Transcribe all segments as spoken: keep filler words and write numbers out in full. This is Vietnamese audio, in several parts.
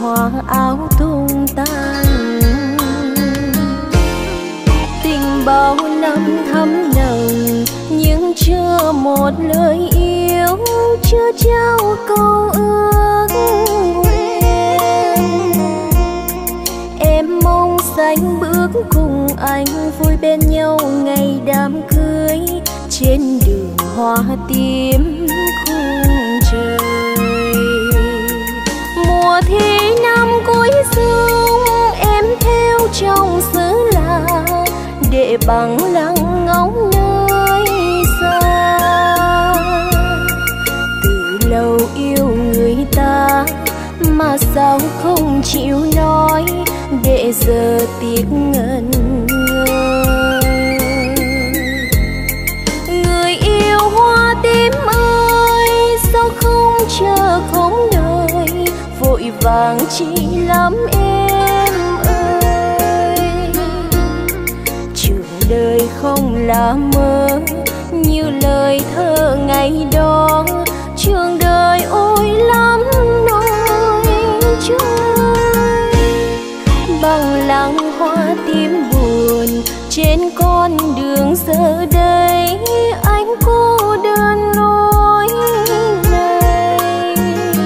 hoa áo tung tan. Tình bao năm thắm nồng nhưng chưa một lời yêu, chưa trao câu ước nguyện. Em mong xanh bước cùng anh vui bên nhau ngày đám cưới, trên đường hoa tím khung trời. Mùa thi năm cuối xuân em theo trong xứ lạ, để bằng lăng ngóng nơi xa. Từ lâu yêu người ta mà sao không chịu nói, để giờ tiếc ngẩn ngơ. Người yêu hoa tím ơi, sao không chờ không đợi, vội vàng chi lắm em ơi. Trường đời không là mơ như lời thơ ngày đó, trường đời ôi lắm nỗi trôi. Bằng lăng hoa tím buồn trên con đường giờ đây, anh cô đơn lối này.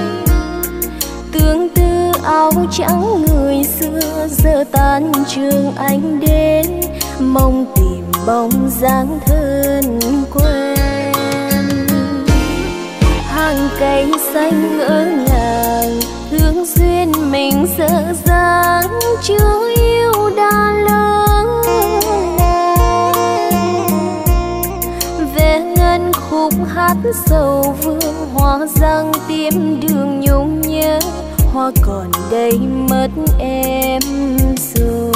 Tương tư áo trắng người xưa giờ tan trường anh đến, mong tìm bóng dáng thân quen. Hàng cây xanh ngỡ ngàng hướng duyên mình dở dáng, chưa yêu đã lớn về ngân khúc hát sầu vương, hoa giang tím đường nhung nhớ, hoa còn đây mất em rồi.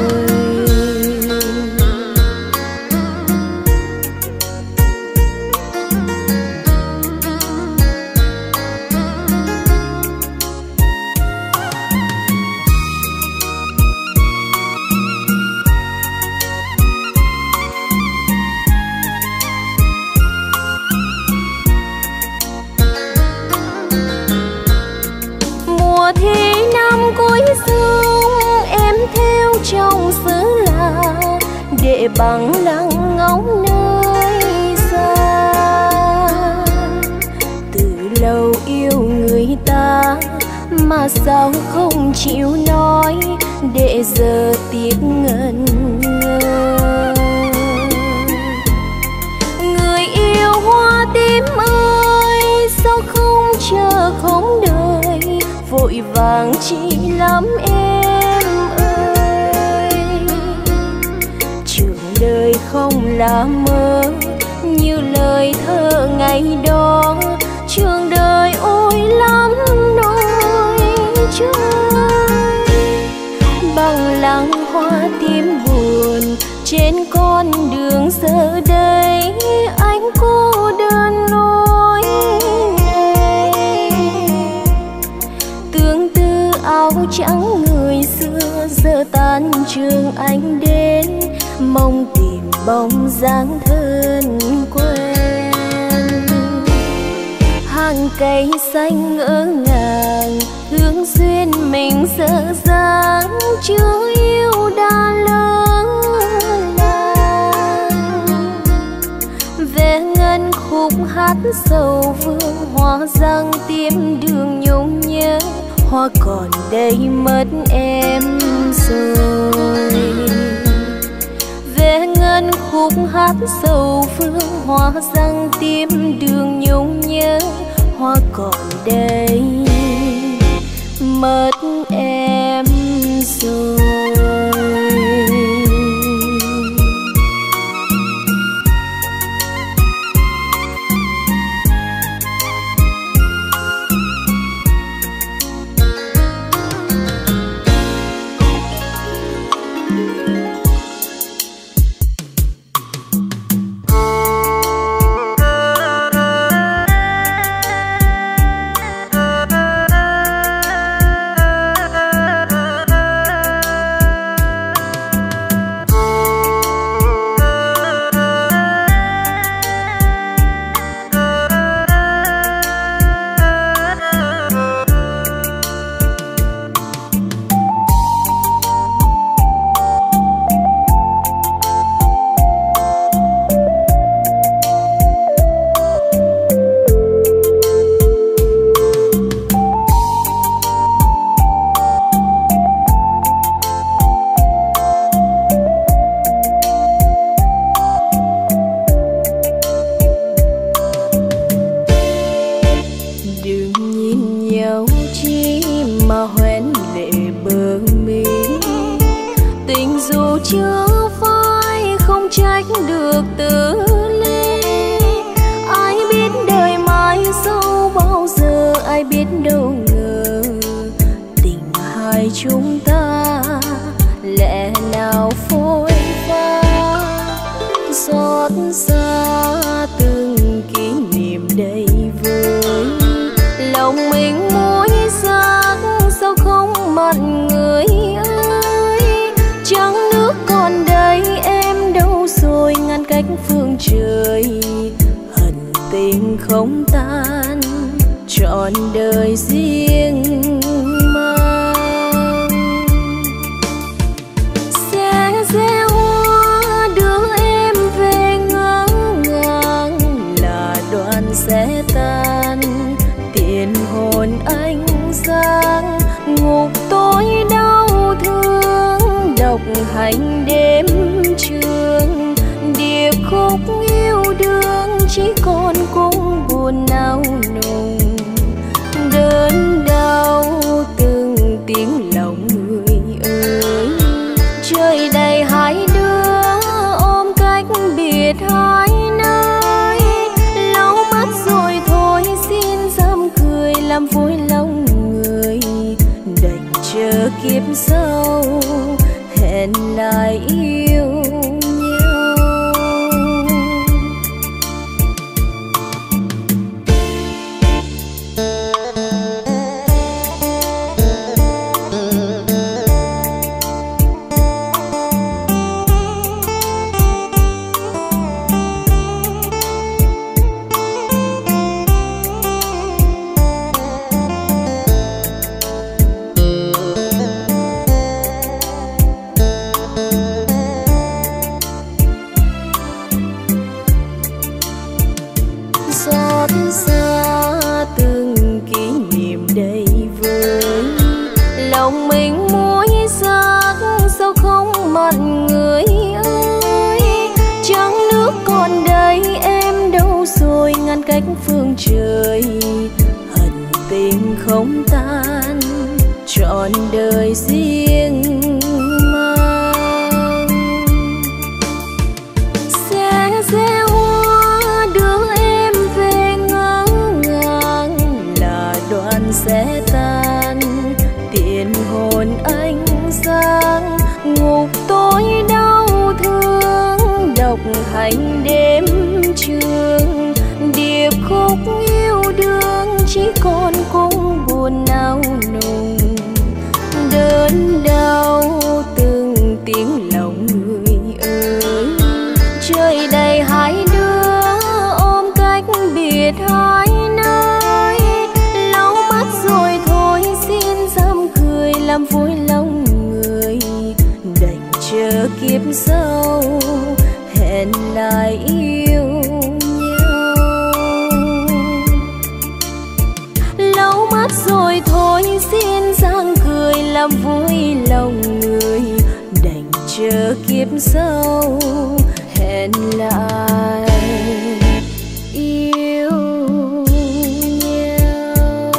Trong xứ lạ để bằng lăng ngóng nơi xa. Từ lâu yêu người ta mà sao không chịu nói, để giờ tiếc ngẩn ngơ. Người yêu hoa tím ơi, sao không chờ không đợi, vội vàng chi lắm em. Đời không là mơ như lời thơ ngày đó, trường đời ôi lắm nỗi trôi. Bằng lăng hoa tím buồn trên con đường giờ đây, anh cô đơn lối này. Tương tư áo trắng người xưa giờ tan trường anh đến, mong tìm bóng dáng thân quen. Hàng cây xanh ngỡ ngàng hướng duyên mình dở dáng, chưa yêu đã lớn làng về ngân khúc hát sầu vương, hoa giang tím đường nhung nhớ, hoa còn đây mất em rồi. Về ngân khúc hát sầu phương, hoa giang tím đường nhung nhớ, hoa còn đây mất em rồi. nhìn nhau chi mà hoen lệ bờ mi. Tình dù chưa phai không trách được từ ly. Ai biết đời mai sau bao giờ, ai biết đâu ngờ tình hai chúng ta lẽ nào phôi pha. Xót xa từng kỷ niệm đầy vơi, lòng mình mỗi sắc sao không mặn người ơi. Trăng nước còn đây em đâu rồi, ngăn cách phương trời. Hận tình không tan trọn đời riêng mang. Sẽ gieo hoa đưa em về ngỡ ngàng, là đoạn sẽ tan tiền hồn ánh sáng. Ngục tối đau thương độc hành đêm trường, điệp khúc yêu đương chỉ còn cung buồn nao nùng. Đớn đau từng tiếng lòng người ơi, trời đầy hai đứa ôm cách biệt hai nơi. Lau mắt rồi thôi xin dám cười làm vui lòng người, đành chờ kiếp sau hẹn lại yêu nhau. Xót xa từng kỷ niệm đầy vơi, lòng mình mỗi sắc sao không mặn người ơi. Trăng nước còn đây em đâu rồi, ngăn cách phương trời. Hận tình không tan trọn đời riêng mang. Sẽ gieo hoa đưa em về ngỡ ngàng, là đoạn sẽ tan tiền hồn ánh sáng. Ngục tối đau thương độc hành đêm trường, điệp khúc yêu đương chỉ còn cung buồn nao nùng. Đớn đau từng tiếng lòng người ơi, trời đầy hai đứa ôm cách biệt hai nơi. Lau mắt rồi thôi xin dám cười làm vui lòng người, đành chờ kiếp sau hẹn lại yêu nhau. Lau mắt rồi thôi xin dáng cười làm vui lòng người, đành chờ kiếp sau hẹn lại yêu nhau.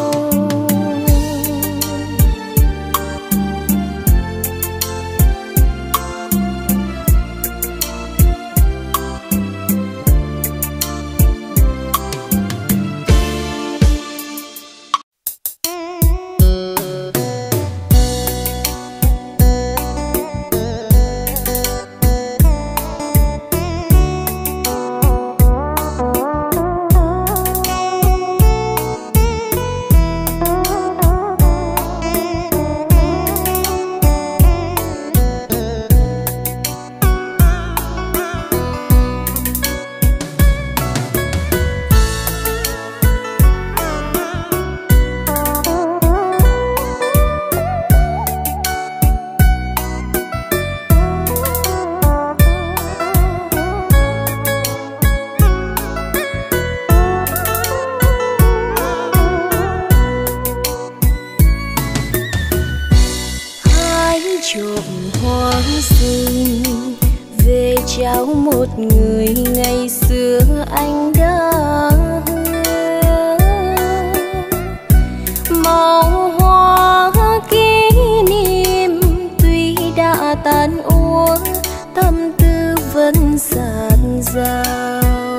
trao một người ngày xưa anh đã hứa. màu hoa kỷ niệm tuy đã tan úa, tâm tư vẫn dạt dào.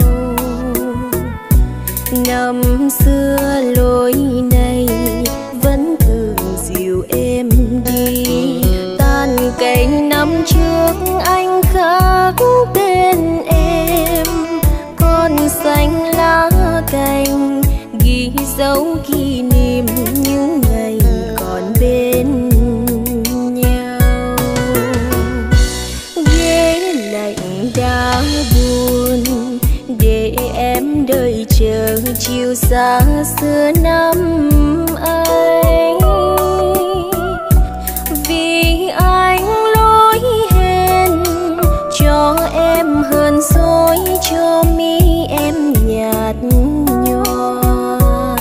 Năm xưa lối này vẫn thường dìu em đi, tan cành năm trước anh khắc tên em, con xanh lá cành ghi dấu kỷ niệm những ngày còn bên nhau. Ghế lạnh đã buồn để em đợi chờ chiều xa xưa năm ấy, vì anh lỗi hẹn cho em hơn dối, cho mi em nhạt nhòa.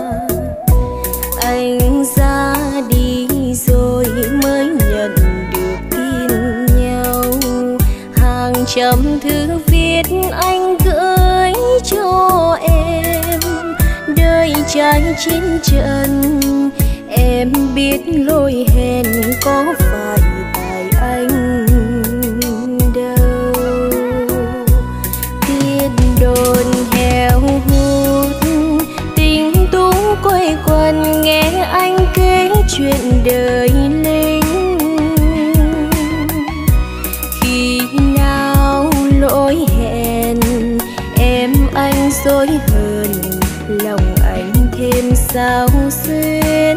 Anh ra đi rồi mới nhận được tin nhau, hàng trăm thư viết anh gửi cho em, đời trái chín trận em biết lỗi hẹn có phải tại anh đâu. Tiết đồn heo hút tình tú quay quần, nghe anh kể chuyện đời lính. Khi nào lỗi hẹn em anh dối hờn, lòng anh thêm sao xuyến.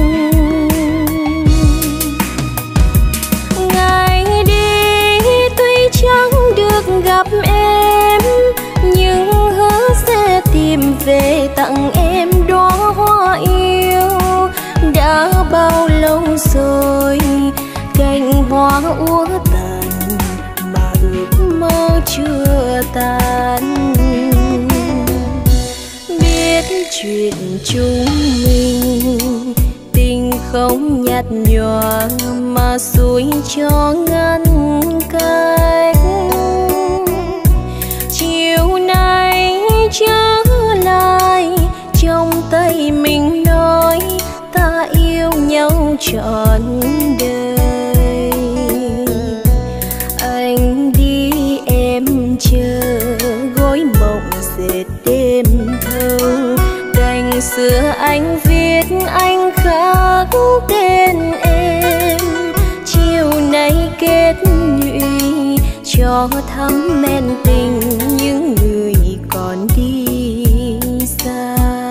Ngày đi tuy chẳng được gặp em, nhưng hứa sẽ tìm về tặng em đóa hoa yêu. Đã bao lâu rồi cành hoa úa tàn, mà ước mơ chưa tan. Biết chuyện chúng mình tình không nhạt nhòa, mà suối cho ngăn cách. Chiều nay trở lại trong tay mình nói ta yêu nhau trọn đời. Anh đi em chờ gối mộng dệt đêm thâu, cành xưa anh viết anh khắc tên em. Chiều nay kết nhụy cho thắm men tình những người còn đi xa.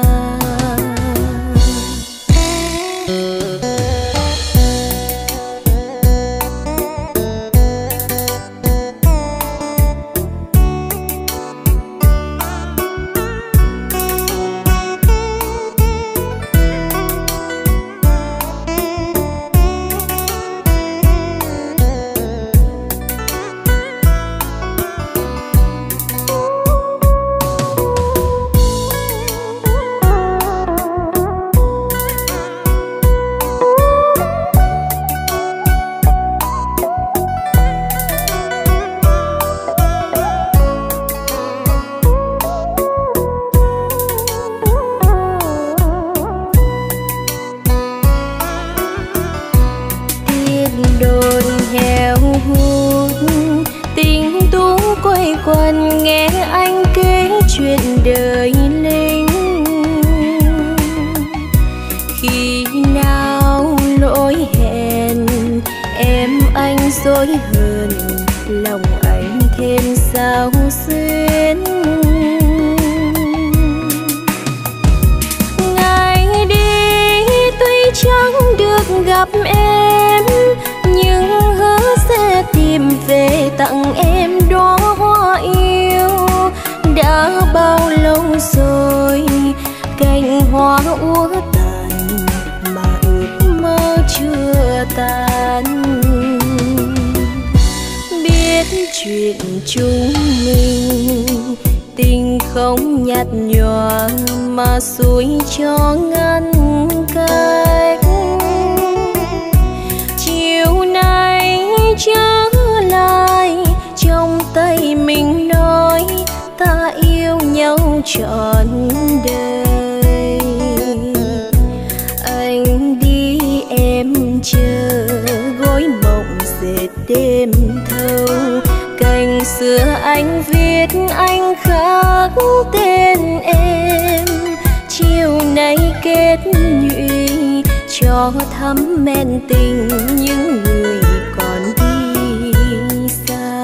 Quần nghe anh kể chuyện đời lính. Khi nào lỗi hẹn em anh dối hờn, lòng anh thêm sao xuyến. Ngày đi tuy chẳng được gặp em, nhưng hứa sẽ tìm về tặng em đóa hoa yêu. Đã bao lâu rồi cành hoa úa tàn, mà ước mơ chưa tan. Biết chuyện chúng mình tình không nhạt nhòa, mà suối cho ngăn cách. Chiều nay trở lại trong tay mình nói ta yêu nhau trọn đời. đêm thâu. Cành xưa anh viết anh khắc tên em, chiều nay kết nhụy cho thắm men tình những người còn đi xa.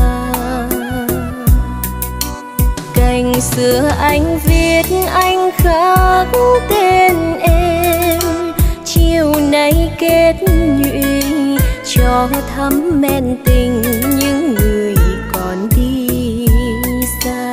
Cành xưa anh viết anh khắc tên em, chiều nay kết nhụy cho thắm men tình những người còn đi xa.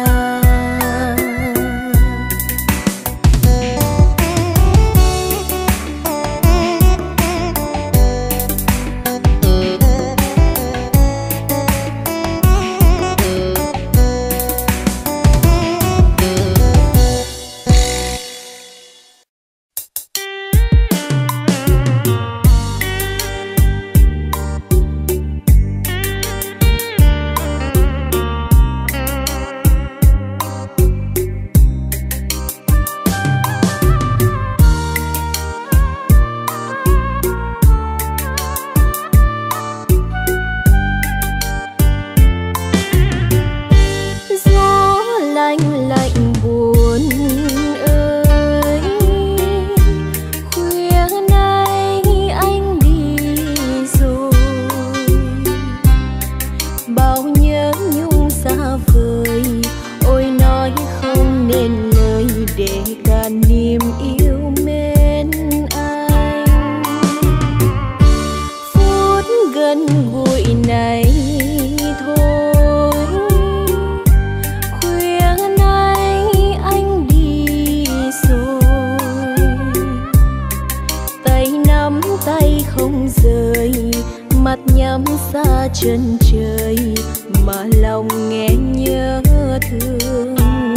Chân trời mà lòng nghe nhớ thương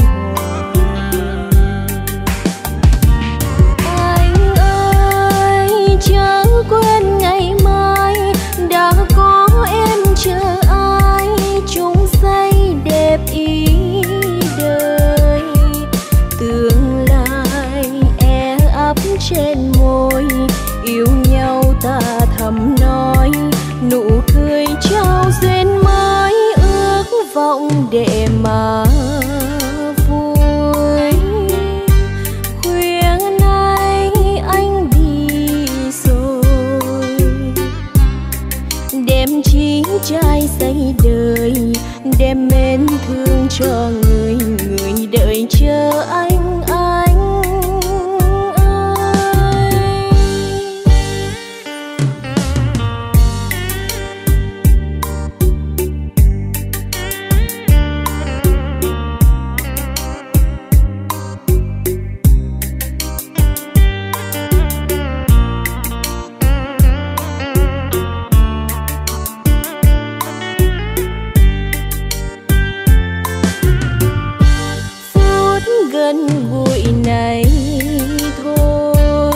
anh ơi, chớ quên ngày mai đã có em chờ ai, chung say đẹp ý đời. Tương lai e ấp trên môi, yêu nhau ta thầm nói, nụ cười trao duyên mới, ước vọng để mà vui. Khuya nay anh đi rồi, đem chí trai xây đời, đem mến thương cho người, người đợi chờ anh anh. Gần gũi này thôi,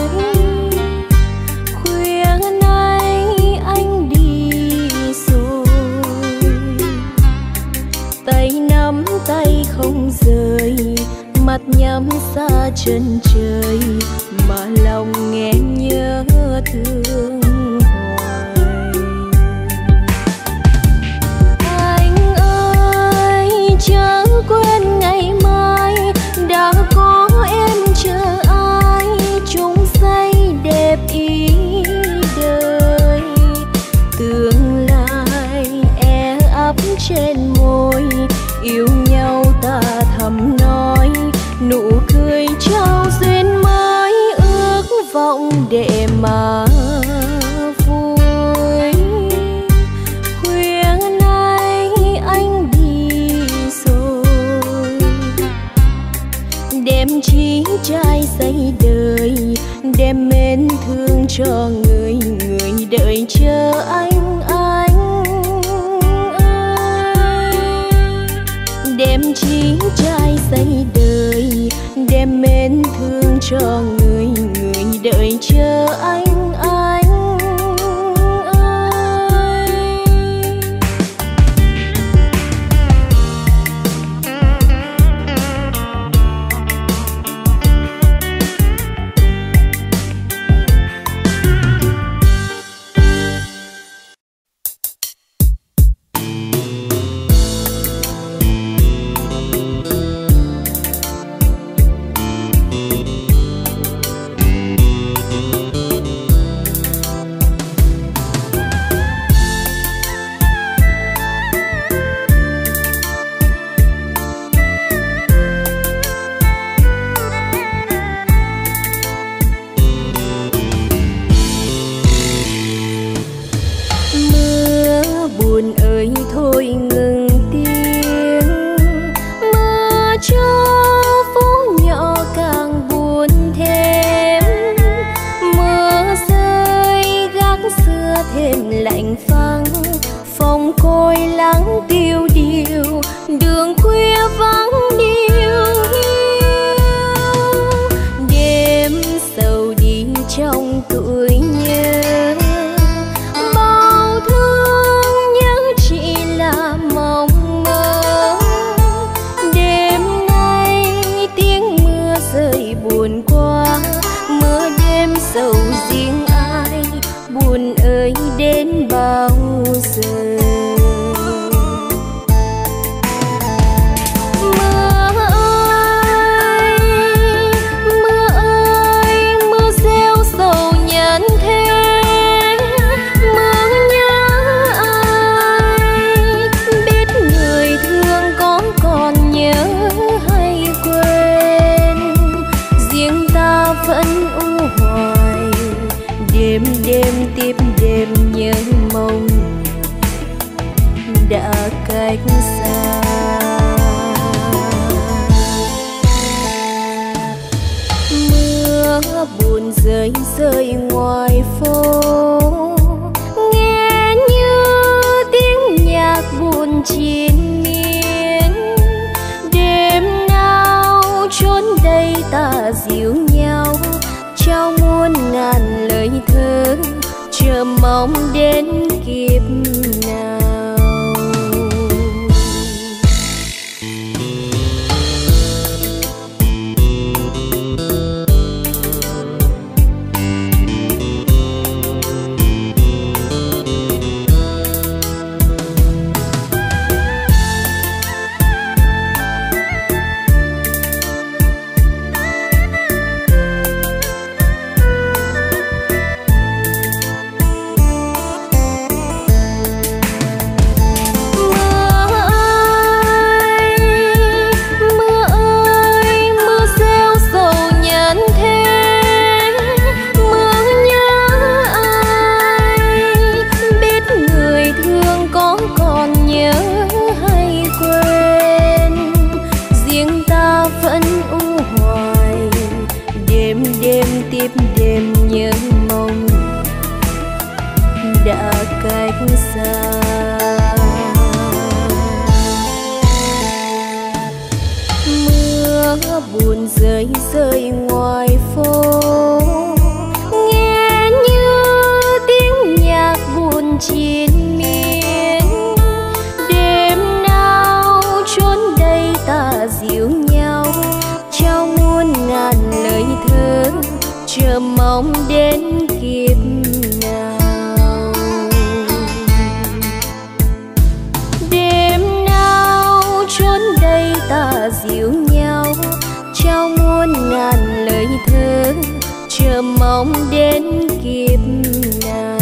khuya nay anh đi rồi, tay nắm tay không rời, mắt nhắm xa chân trời mà lòng nghe nhớ thương hoài. Anh ơi, chớ quên ngày mai đã có em chờ ai, chung say đẹp ý đời. Tương lai e ấp trên môi, yêu nhau ta thầm nói, nụ cười trao duyên mới, ước vọng để mà vui. Khuya nay anh đi rồi, đem chí trai xây đời, đem mến thương cho người, người đợi chờ anh anh ơi. Đem chí trai xây đời, đem mến thương cho người, người đợi chờ anh anh ơi. mưa thêm lạnh phăng, phòng côi lắng tiêu điều, đường khuya vắng điêu hiu. Đêm sầu đi trong tuổi nhớ, bao thương nhớ chỉ là mộng mơ. Đêm nay tiếng mưa rơi buồn quá, mưa đêm sầu riêng ai, buồn ơi đến bao giờ. Đêm đêm tiếp đêm nhớ mong đã cách xa. Mưa buồn rơi rơi ngoài phố, nghe như tiếng nhạc buồn triền miên. Đêm nào chốn đây ta dịu nhau, trao muôn ngàn lời thơ, chờ mong đến kiếp nào. Tiếp đêm nhớ mong đã cách xa. Mưa buồn rơi rơi ngoài phố, nghe như tiếng nhạc buồn triền miên. Đêm nào chốn đây ta dịu nhau, trao muôn ngàn lời thơ, chờ mong đến kiếp nào. Đêm nào chốn đây ta dịu nhau, trao muôn ngàn lời thơ, chờ mong đến kiếp nào.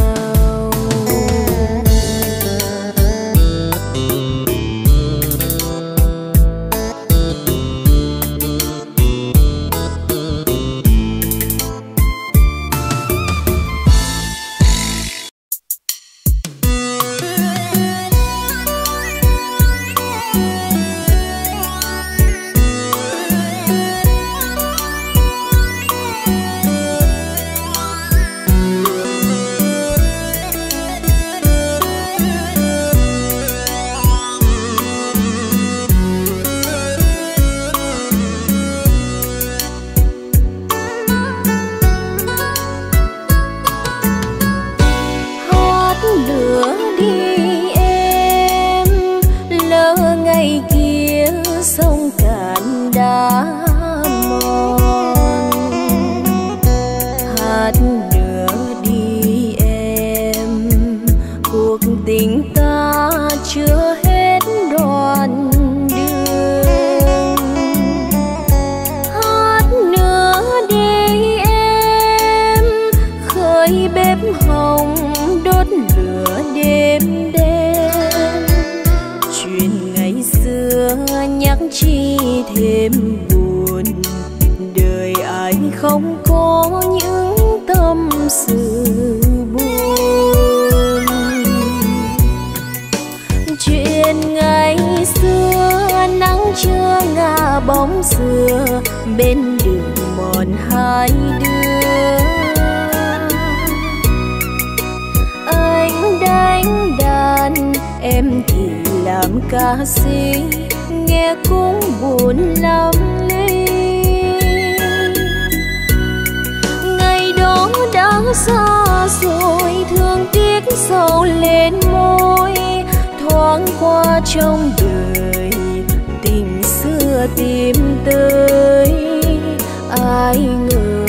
Thêm buồn đời ai không có những tâm sự buồn. Chuyện ngày xưa nắng chưa ngả bóng xưa bên đường mòn hai đứa. ca sĩ, nghe cũng buồn lắm ly. Ngày đó đã xa rồi, thương tiếc sầu lên môi, thoáng qua trong đời tình xưa tìm tới. Ai ngờ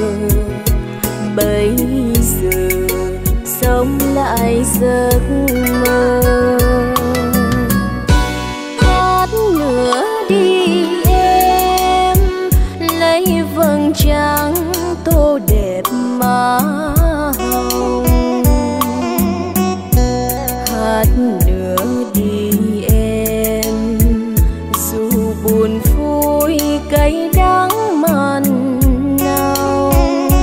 bây giờ sống lại giấc mơ. Hát nữa đi em, lấy vầng trắng tô đẹp má hồng. Hát nữa đi em, dù buồn vui cay đắng mặn nồng.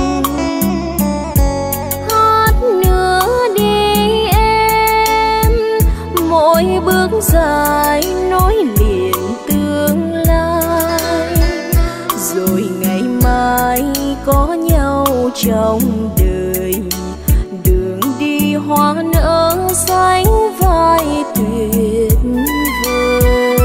Hát nữa đi em, mỗi bước dài nối liền tương lai. Rồi ngày mai có nhau trong đời, đường đi hoa nở xanh vai tuyệt vời.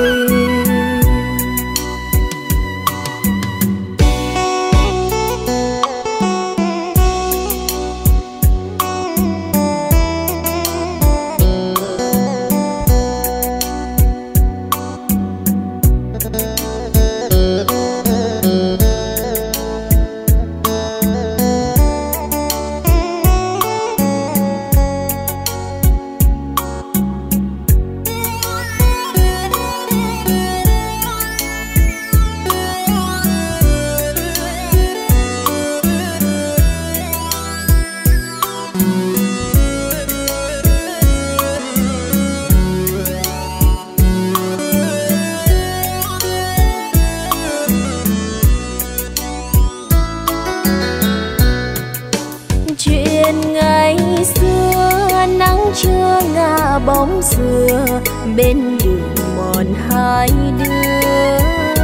Chưa ngả bóng xưa bên đường mòn hai đứa.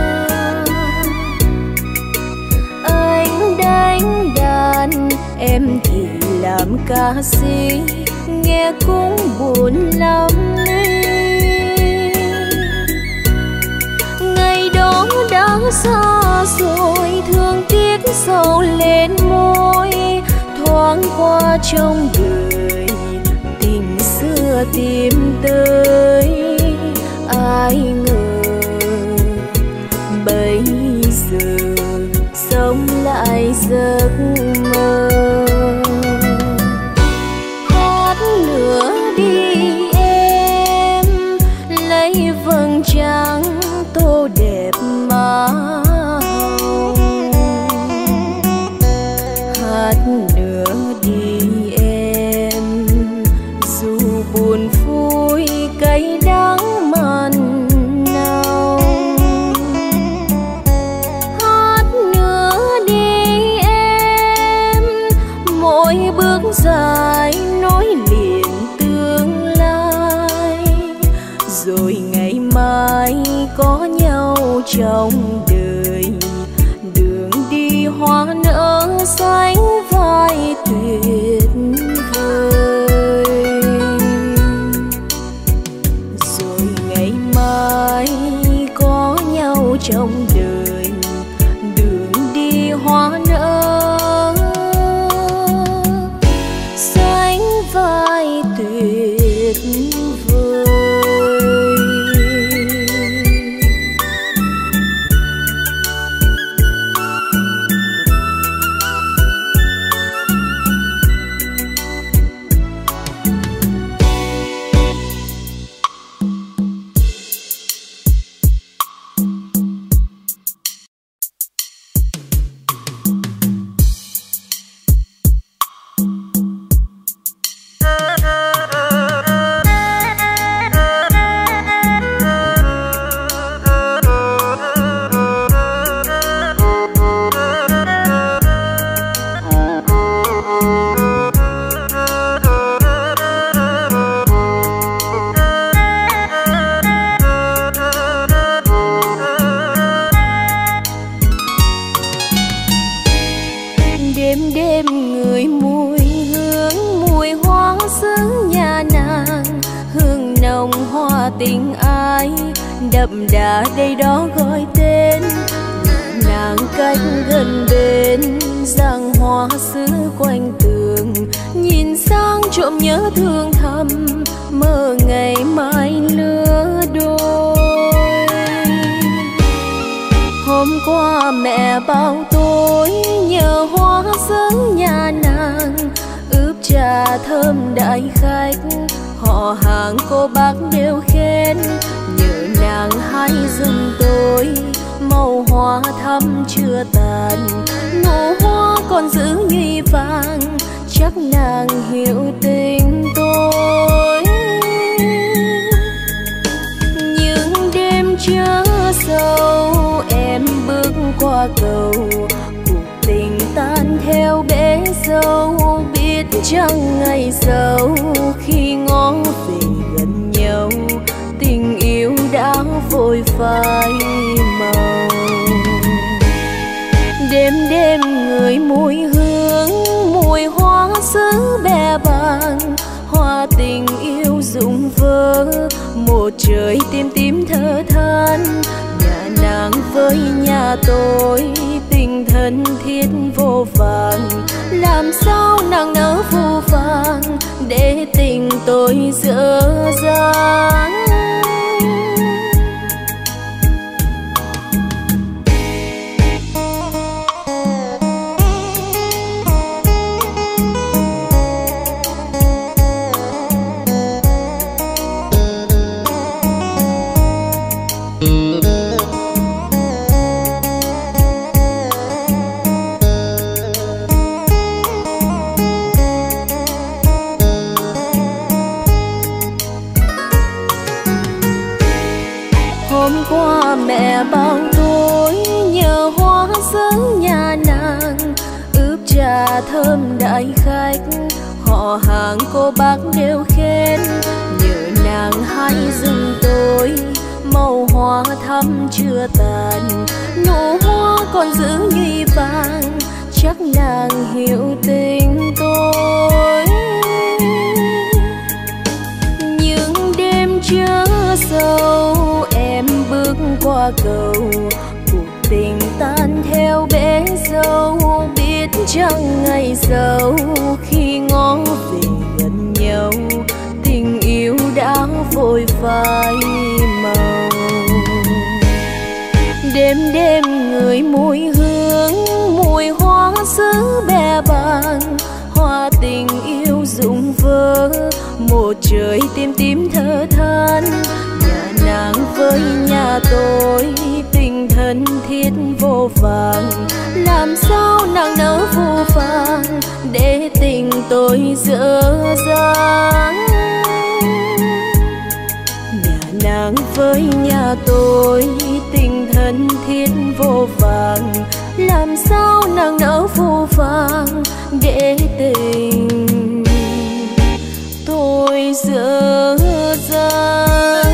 Anh đánh đàn, em thì làm ca sĩ, nghe cũng buồn lắm ly. Ngày đó đã xa rồi, thương tiếc sầu lên môi, thoáng qua trong đời xưa tìm tới. Ai ngờ bây giờ sống lại giấc mơ. Hát nữa đi em, lấy vầng trắng tô đẹp má hồng. Hát nữa đi em, dù buồn vui cay đắng mặn nồng. Hát nữa đi em, mỗi bước dài nối liền tương lai. Rồi ngày mai có nhau trong đời, đường đi hoa nở xanh vai tuyệt vời. Rồi ngày mai có nhau trong đời, đường đi hoa nở xanh vai tuyệt vời. tình ai đậm đà đây đó gọi tên. Nàng cách gần bên giang hoa xứ quanh tường, nhìn sang trộm nhớ thương thầm mơ ngày mai lứa đôi. Hôm qua mẹ bao tối nhờ hoa sớm nhà nàng, ướp trà thơm đại khách họ hàng cô bác đều khen. Nhờ nàng hay giùm tôi màu hoa thắm chưa tàn, nụ hoa còn giữ nhụy vàng, chắc nàng hiểu tình tôi. Những đêm chớ sâu em bước qua cầu, cuộc tình tan theo bể dâu, biết chăng ngày sau khi ngó về gần nhau, tình yêu đã vội phai màu. Đêm đêm người mùi hương, mùi hoa xứ bè bàng, hoa tình yêu rụng vỡ, một trời tím tím thơ than. Nhà nàng với nhà tôi tình thân thiết vô vàn, làm sao nàng nỡ phũ phàng để tình tôi dở dang. Mẹ bao tối nhờ hoa sớm nhà nàng, ướp trà thơm đại khách họ hàng cô bác đều khen. Nhờ nàng hay giùm tôi màu hoa thắm chưa tàn, nụ hoa còn giữ nhụy vàng, chắc nàng hiểu tình tôi. Những đêm chớ sâu em bước qua cầu, cuộc tình tan theo bể dâu, biết chăng ngày sau khi ngó về gần nhau, tình yêu đã vội phai màu. Đêm đêm người mùi hương, mùi hoa xứ bè bàng, hoa tình yêu rụng vỡ, một trời tím tím thơ than. Nhà nàng với nhà tôi tình thân thiết vô vàng, làm sao nàng nỡ phũ phàng để tình tôi dở dang. Nhà nàng với nhà tôi tình thân thiết vô vàng, làm sao nàng nỡ phũ phàng để tình tôi dở dang.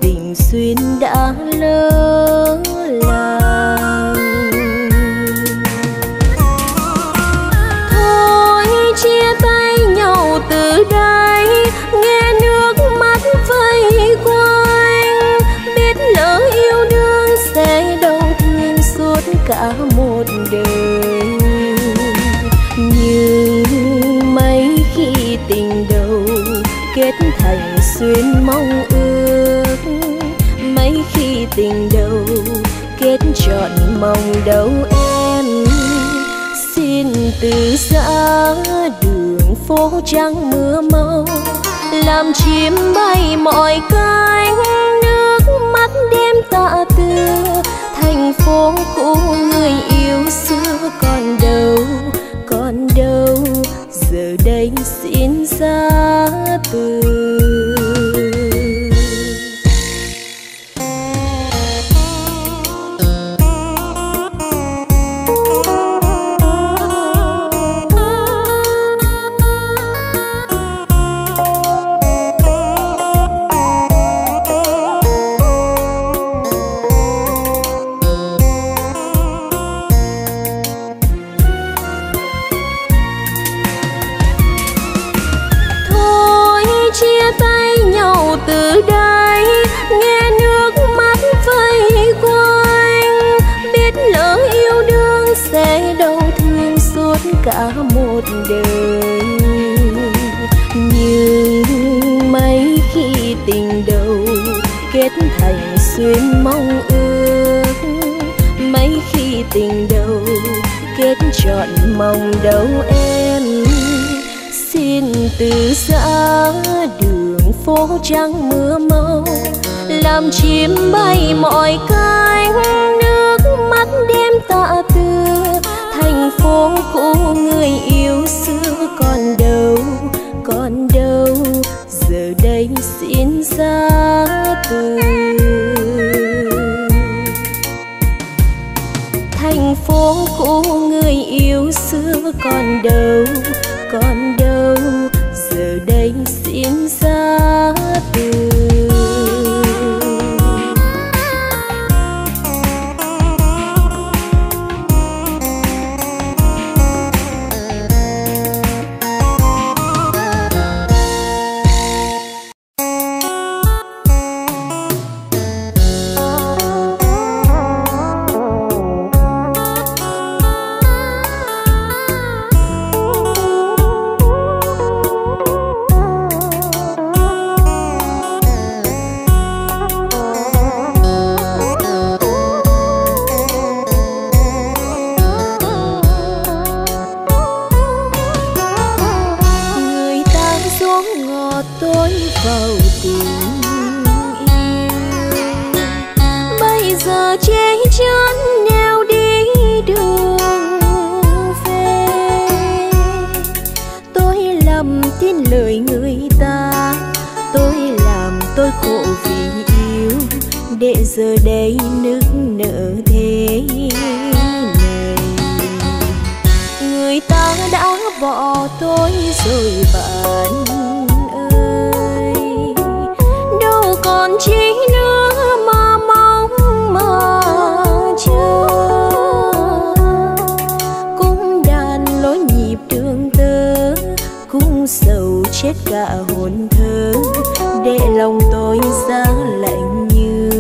xuyên đã lỡ làng. xuyên mong ước. Mấy khi tình đầu kết trọn mong đâu em, xin từ giã đường phố trắng mưa mau, làm chim bay mọi cánh nước mắt đêm tạ tư. Thành phố cũ người yêu xưa còn đâu, còn đâu giờ đây xin ra từ. Từ đây nghe nước mắt vây quanh, biết lỡ yêu đương sẽ đau thương suốt cả một đời. Nhưng mấy khi tình đầu kết thành xuyên mong ước, mấy khi tình đầu kết trọn mong đâu em, xin từ giã đường phố trắng mưa mau, làm chim bay mọi cánh nước mắt đêm tạ tư. Thành phố cũ người yêu xưa còn đâu, còn đâu giờ đây xin ra từ. Thành phố cũ người yêu xưa còn đâu, còn đâu giờ đây xin ra từ. Giờ đây nước nở thế này, người ta đã bỏ tôi rồi bạn ơi. Đâu còn chi nữa mà mong mà chờ, cung đàn lối nhịp đường tơ, cung sầu chết cả hồn thơ, để lòng tôi giá lạnh như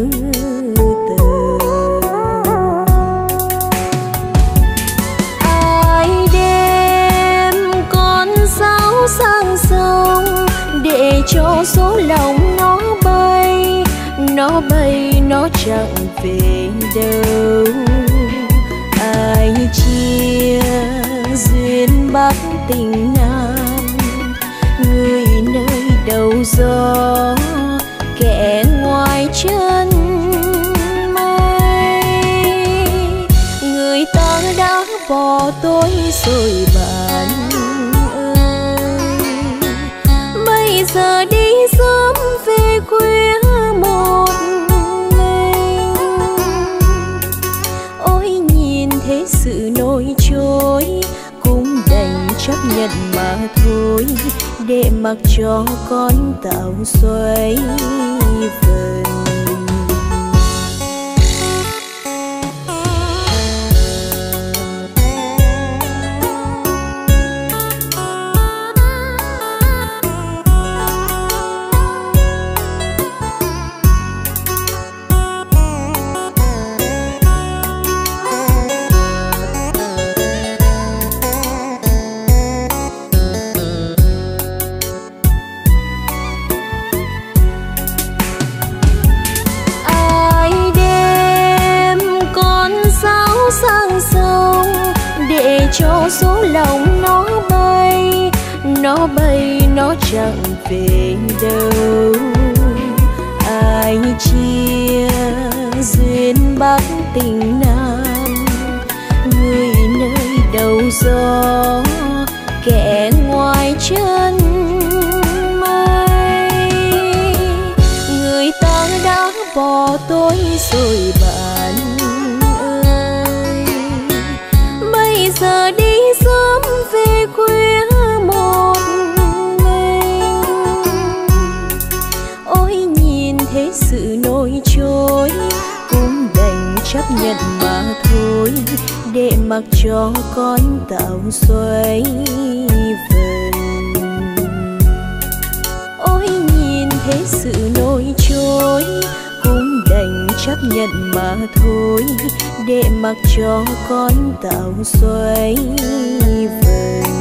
sang sông để cho số lòng nó bay, nó bay nó chẳng về đâu. Ai chia duyên Bắc tình Nam, người nơi đầu gió kẻ ngoài chân mây. Người ta đã bỏ tôi rồi bạn, giờ đi sớm về khuya một mình. Ôi nhìn thế sự nổi trôi, cũng đành chấp nhận mà thôi, để mặc cho con tạo xoay vần. cho xuống lòng nó bay, nó bay nó chẳng về đâu. Ai chia duyên Bắc tình Nam, người nơi đầu gió kẻ ngoài chân mây. Người ta đã bỏ tôi rồi bạn ơi, bây giờ đi sớm về khuya một mình. Ôi nhìn thế sự nổi trôi, cũng đành chấp nhận mà thôi, để mặc cho con tàu xoay vần. Ôi nhìn thế sự nổi trôi, cũng đành chấp nhận mà thôi, để mặc cho con tàu xoay vần.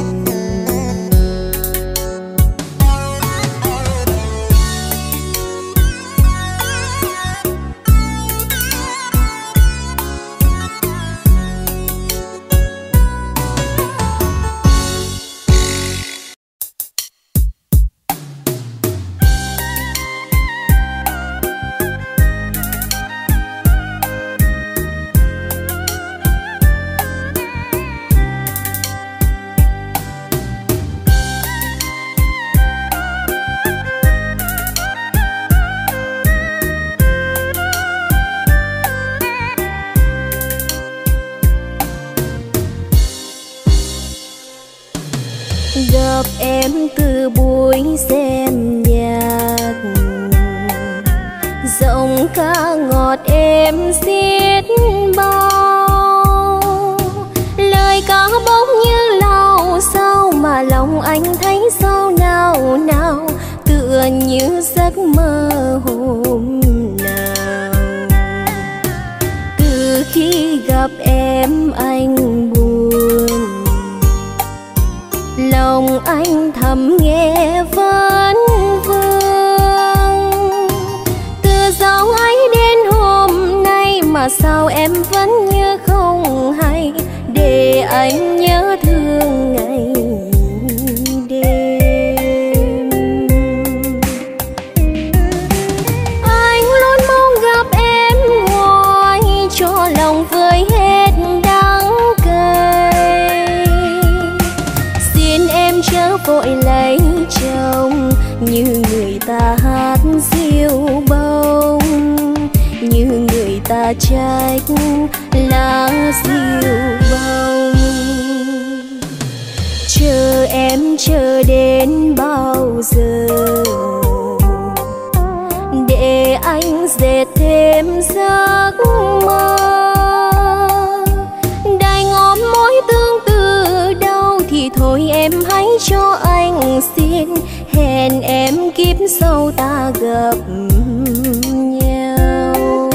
Gặp em từ buổi xem nhạc, giọng ca ngọt em xiết bao, lời ca bỗng như lao sao mà lòng anh thấy sao nào nào, tựa như giấc mơ hôm nào. Từ khi gặp em anh buồn, lòng anh thầm nghe vấn vương. Từ dạo ấy đến hôm nay mà sao em vẫn như không hay, để anh nhớ thương ngày đêm. Anh luôn mong gặp em ngoài, cho lòng vơi hết đắng cay. Xin em chớ vội lấy chồng, như người ta hát diêu bông, như người ta trách lá diêu bông. Chờ em chờ đến bao giờ, để anh dệt thêm giấc mơ. Đài ngóm mối tương tư đâu thì thôi em hãy cho anh xin, hẹn em kiếp sau ta gặp nhau.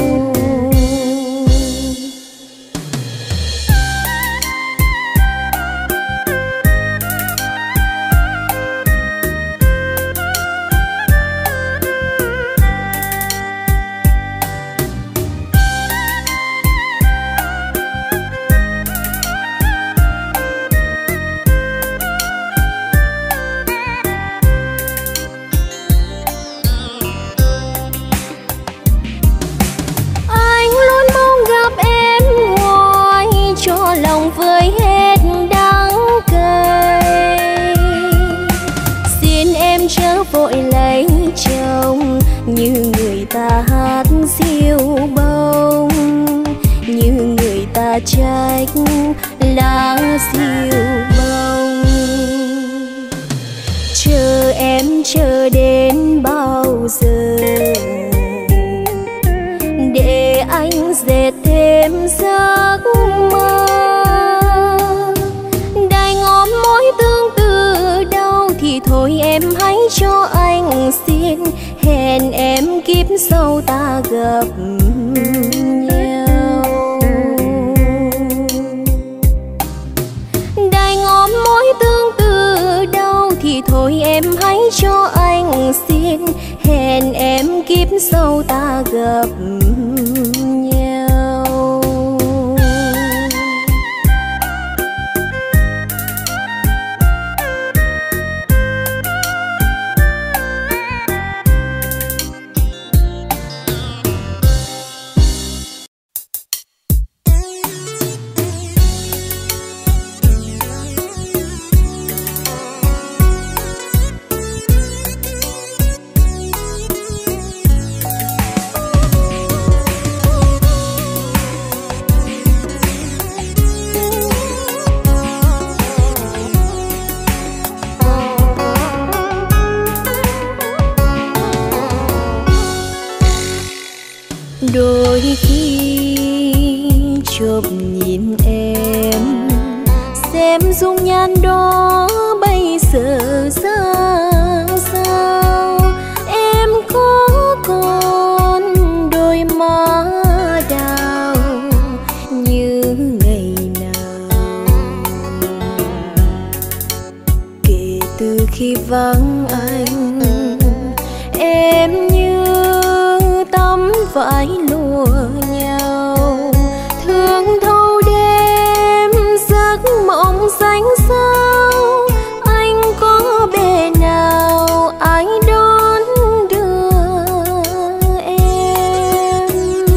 Với hết đắng cay, xin em chớ vội lấy chồng, như người ta hát diêu bông, như người ta trách lá diêu bông. Chờ em chờ đến bao giờ, để anh dệt thêm giấc mơ. Thì thôi em hãy cho anh xin, hẹn em kiếp sau ta gặp nhau. Đài ngóm mối tương tư đâu thì thôi em hãy cho anh xin, hẹn em kiếp sau ta gặp nhau. Đôi khi chợp nhìn em, xem dung nhan đó bây giờ ra sao. Em có còn đôi má đào như ngày nào. Kể từ khi vắng anh, em như tấm vải lụa nhau, thương thâu đêm giấc mộng xanh sao. Anh có bề nào ai đón đưa em.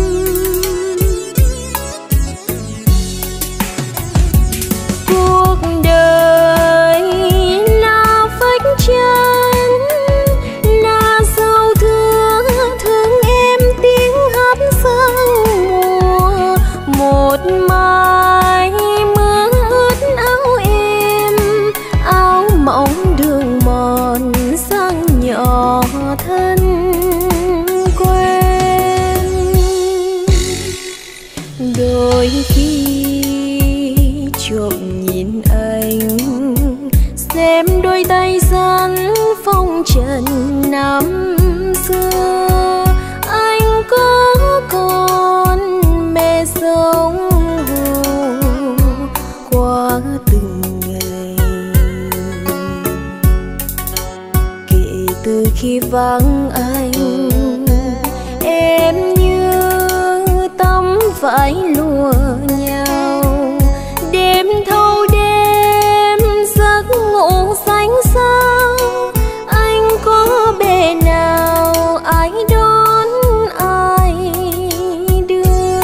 Cuộc đời là vách chân, là dấu thương thương em tiếng hát sang mùa. Một mai mưa ướt áo em, áo mỏng đường mòn sang nhỏ thân quen. Đôi khi trộm nhìn anh, xem đôi tay rắn phong trần năm xưa. Anh có còn mẹ sống qua từng ngày. Kể từ khi vắng anh, em như tấm vải lụa nhau, đêm thâu đêm giấc ngủ xanh sao. Anh có bề nào ai đón ai đưa.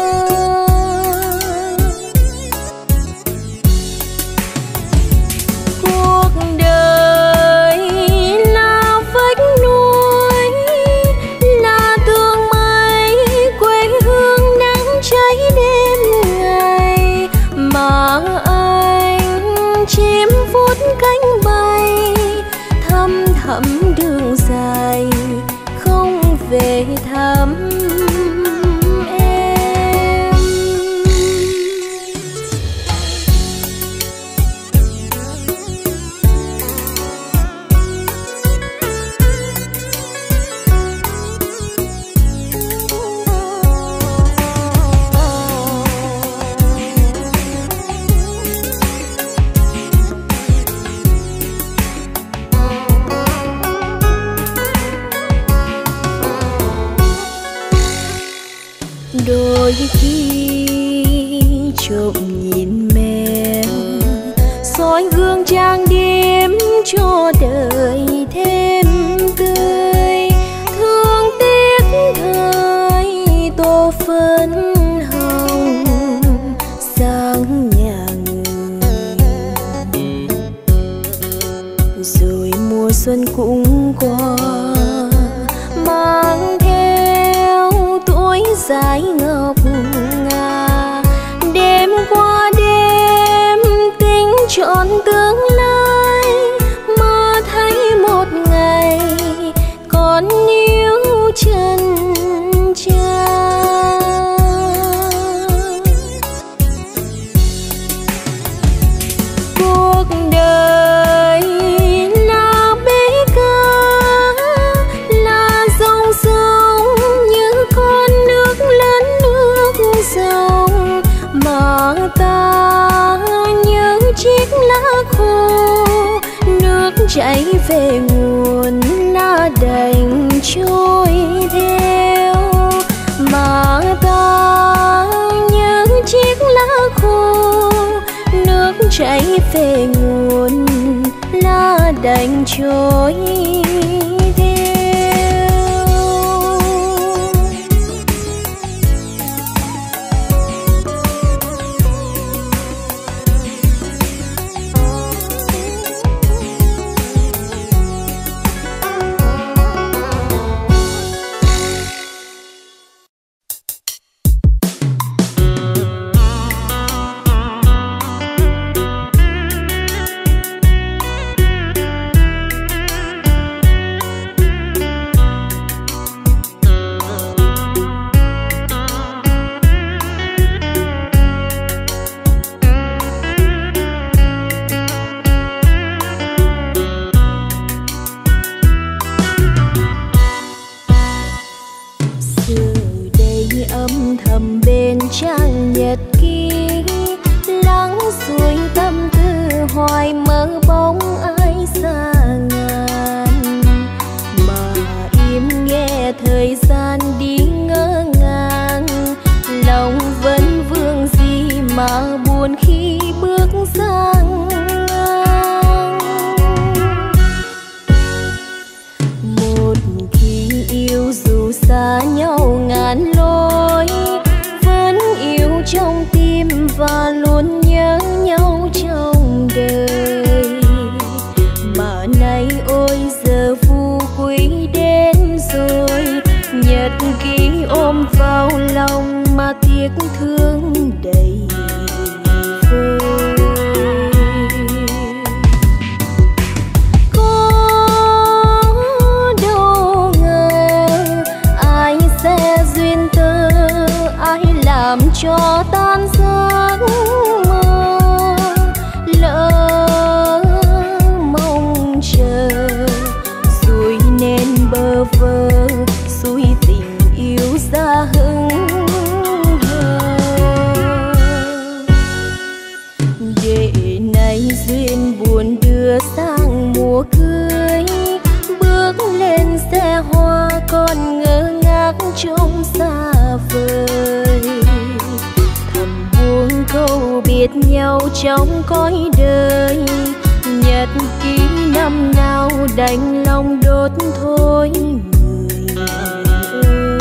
Cuộc đời là vách núi, là tường mây, quê hương nắng cháy đêm ngày. Mà anh chim phút cánh bay, thăm thẳm đường dài không về thăm em. Đôi khi trộm nhìn mẹ, soi gương trang điểm cho đời thêm tươi. Thương tiếc thời tô phấn hồng sang nhà người. Rồi mùa xuân cũng qua, mang theo tuổi dài ngọc ngà. Đêm qua đêm tính trọn tương lai, mà thấy một ngày còn níu chân cha. Cuộc đời là bể cá, là dòng sông như con nước lớn nước sông. Mà ta như chiếc lá khô, nước chảy về nguồn lá đành trôi theo. Mà ta như chiếc lá khô, nước chảy về nguồn lá đành trôi theo. âm thầm bên trang nhật ký, lắng xuôi tâm tư hoài mơ bóng ai xa ngàn, mà im nghe thời gian đi ngỡ ngàng, lòng vẫn vương gì mà buồn khi bước sang ngang. Một khi yêu dù xa nhau ngàn lối, vẫn yêu trong tim và luôn nhớ nhau trong đời. Mà nay ôi giờ phù quý đến rồi, nhật ký ôm vào lòng mà tiếc thương đầy vơi. Có đâu ngờ ai sẽ duyên tơ, ai làm cho tan giấc mơ. Lỡ mong chờ rồi nên bơ vơ, xuôi tình yêu ra hững hờ. Để nay duyên buồn đưa sang mùa cưới, bước lên xe hoa còn ngơ ngác trông xa vời. Thầm buông câu biệt nhau trong cõi đời, nhật ký năm nào đành lòng đốt thôi người ơi.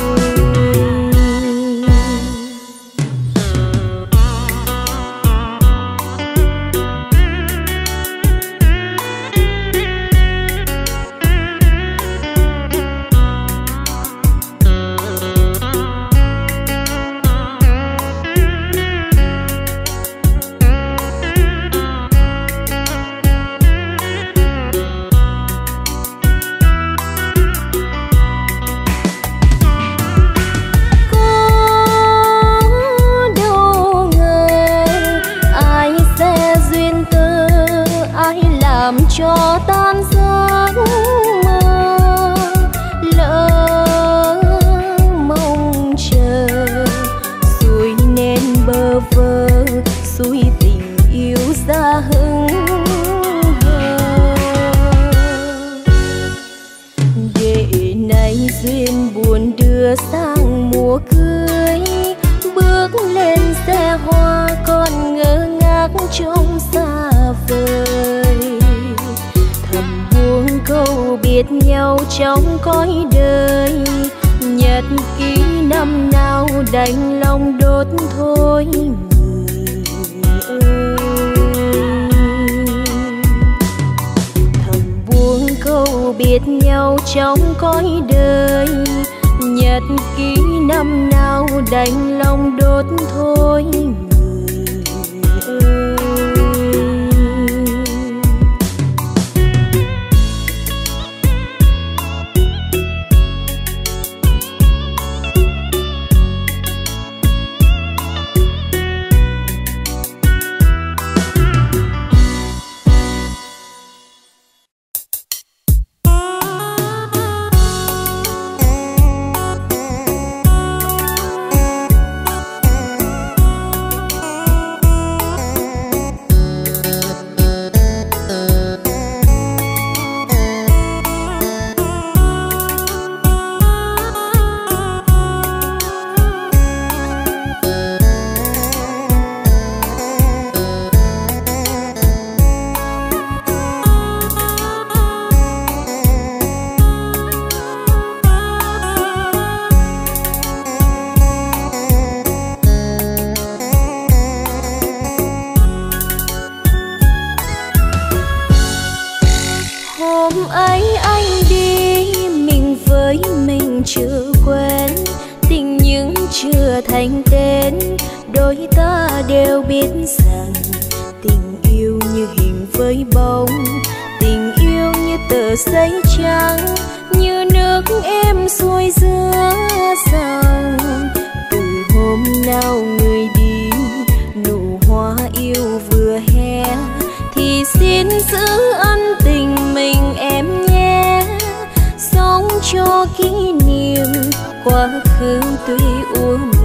Cho tan giấc mơ. Lỡ mong chờ rồi nên bơ vơ, xuôi tình yêu ra hững hờ. Để nay duyên buồn đưa sang mùa cưới, bước lên xe hoa còn ngơ ngác trông xa vời. Thầm buông câu biệt nhau trong cõi đời, nhật ký năm nào đành lòng đốt thôi người ơi. Thầm buông câu biệt nhau trong cõi đời, nhật ký năm nào đành lòng đốt thôi người ơi. Thành tên đôi ta đều biết rằng tình yêu như hình với bóng, tình yêu như tờ giấy trắng, như nước êm xuôi giữa dòng. Từ hôm nào người đi, nụ hoa yêu vừa hé, thì xin giữ ân tình mình em nhé. Sống cho kỷ niệm quá khứ tuy úa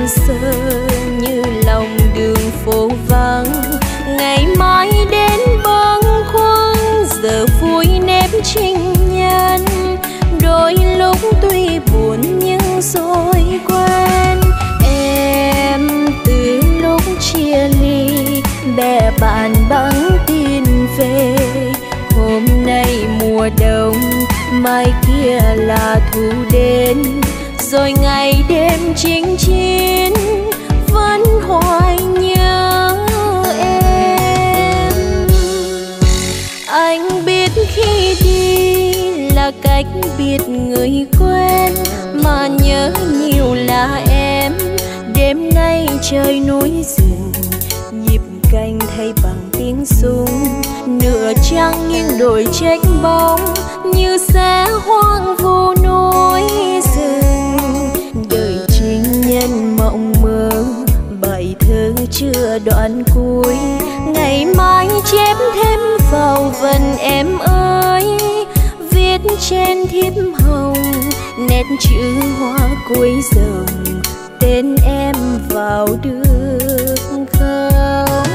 đơn sơ như lòng đường phố vắng, ngày mai đến bâng khuâng giờ vui nếp trình nhân. Đôi lúc tuy buồn nhưng rồi quen, em từ lúc chia ly bè bạn bằng tin về. Hôm nay mùa đông, mai kia là thu đến, rồi ngày đêm chính chín vẫn hoài nhớ em. Anh biết khi đi là cách biệt người quen, mà nhớ nhiều là em. Đêm nay trời núi rừng, nhịp canh thay bằng tiếng súng, nửa trăng nghiêng đồi trách bóng như sẽ hoang vu núi rừng. Đời trinh nhân mộng mơ, bài thơ chưa đoạn cuối, ngày mai chép thêm vào vần em ơi. Viết trên thiếp hồng nét chữ hoa cuối dòng, tên em vào được không?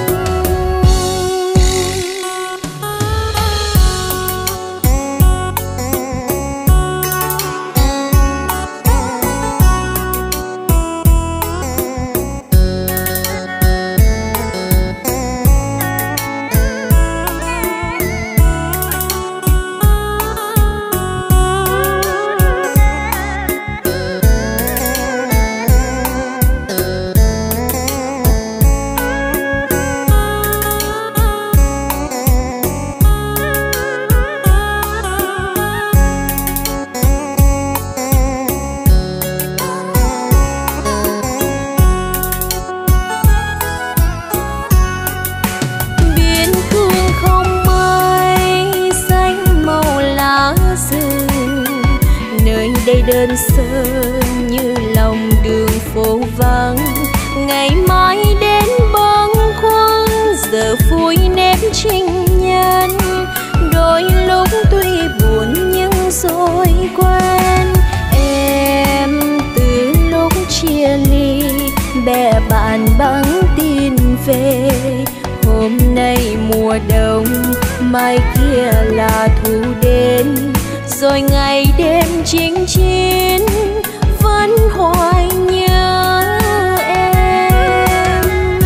Đơn sơ như lòng đường phố vắng, ngày mai đến bâng khuâng giờ vui nếp trình nhân. Đôi lúc tuy buồn nhưng rồi quen, em từ lúc chia ly bè bạn bằng tin về. Hôm nay mùa đông, mai kia là thu đến, rồi ngày đêm chính chín vẫn hoài nhớ em.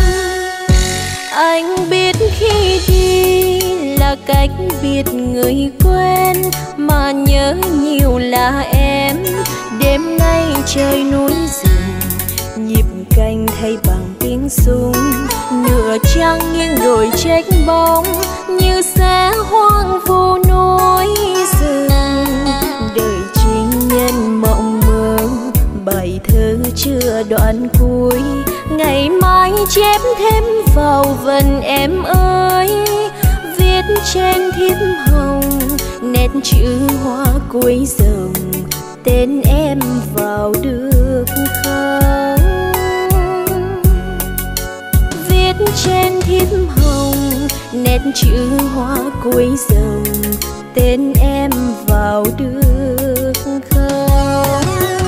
Anh biết khi đi là cách biệt người quen, mà nhớ nhiều là em. Đêm nay trời núi rừng, nhịp canh thay bằng tiếng súng, nửa trăng nghiêng đồi trách bóng như sẽ hoang vu núi rừng. Đời trinh nhân mộng mơ, bài thơ chưa đoạn cuối, ngày mai chép thêm vào vần em ơi. Viết trên thiếp hồng nét chữ hoa cuối dòng, tên em vào được không? Viết trên thiếp hồng nét chữ hoa cuối dòng, tên em vào được không?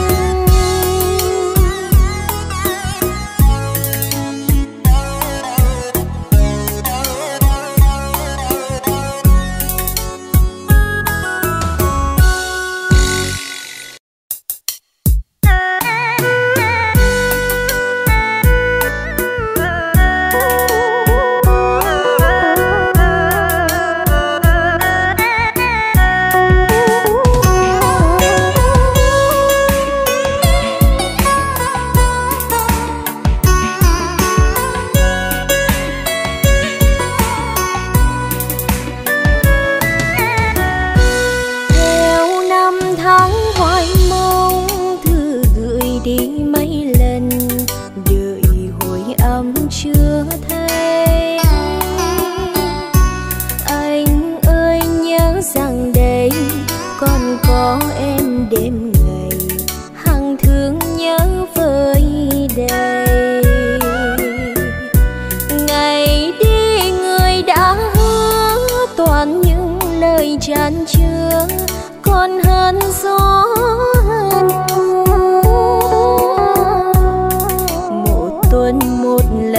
chan chứa còn hơn gió hơn mưa.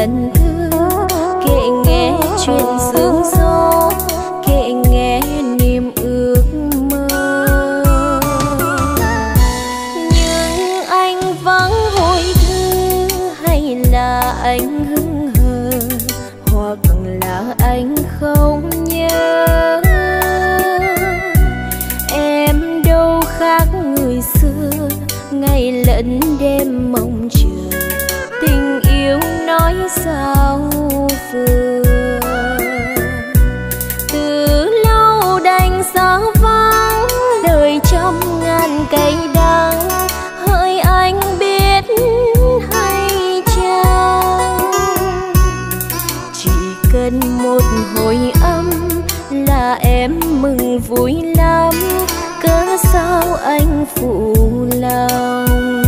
lần thứ, kể nghe chuyện sương gió, kể nghe niềm ước mơ. Nhưng anh vắng hồi thư, hay là anh hững hờ, hoặc là anh không nhớ. Em đâu khác người xưa, ngày lẫn đêm mong chờ, tình yêu nói sao vừa. Từ lâu đành xa vắng, đời trăm ngàn cây đắng, hỡi anh biết hay chăng? Chỉ cần một hồi âm là em mừng vui lắm, cớ sao anh phụ lòng.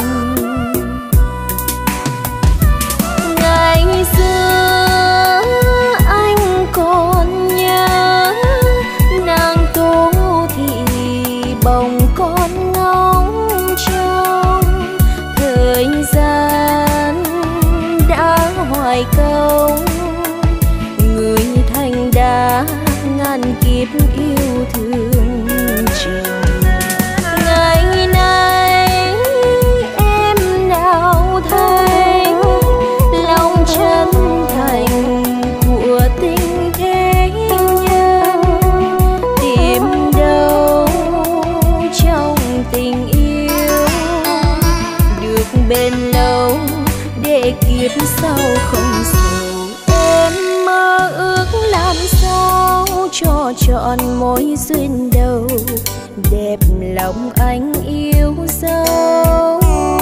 Ngày xưa anh còn nhớ, nàng Tô Thị bồng con ngóng trông. Thời gian đã hoài công, người thành đã ngàn kiếp yêu thương chồng. Ngày nay em nào thấy lòng chân thành của tình thế nhân, tìm đâu trong tình yêu được bền lâu để kiếp sau không sầu. Em mơ ước làm sao cho trọn mối duyên đầu, đẹp lòng anh yêu dấu.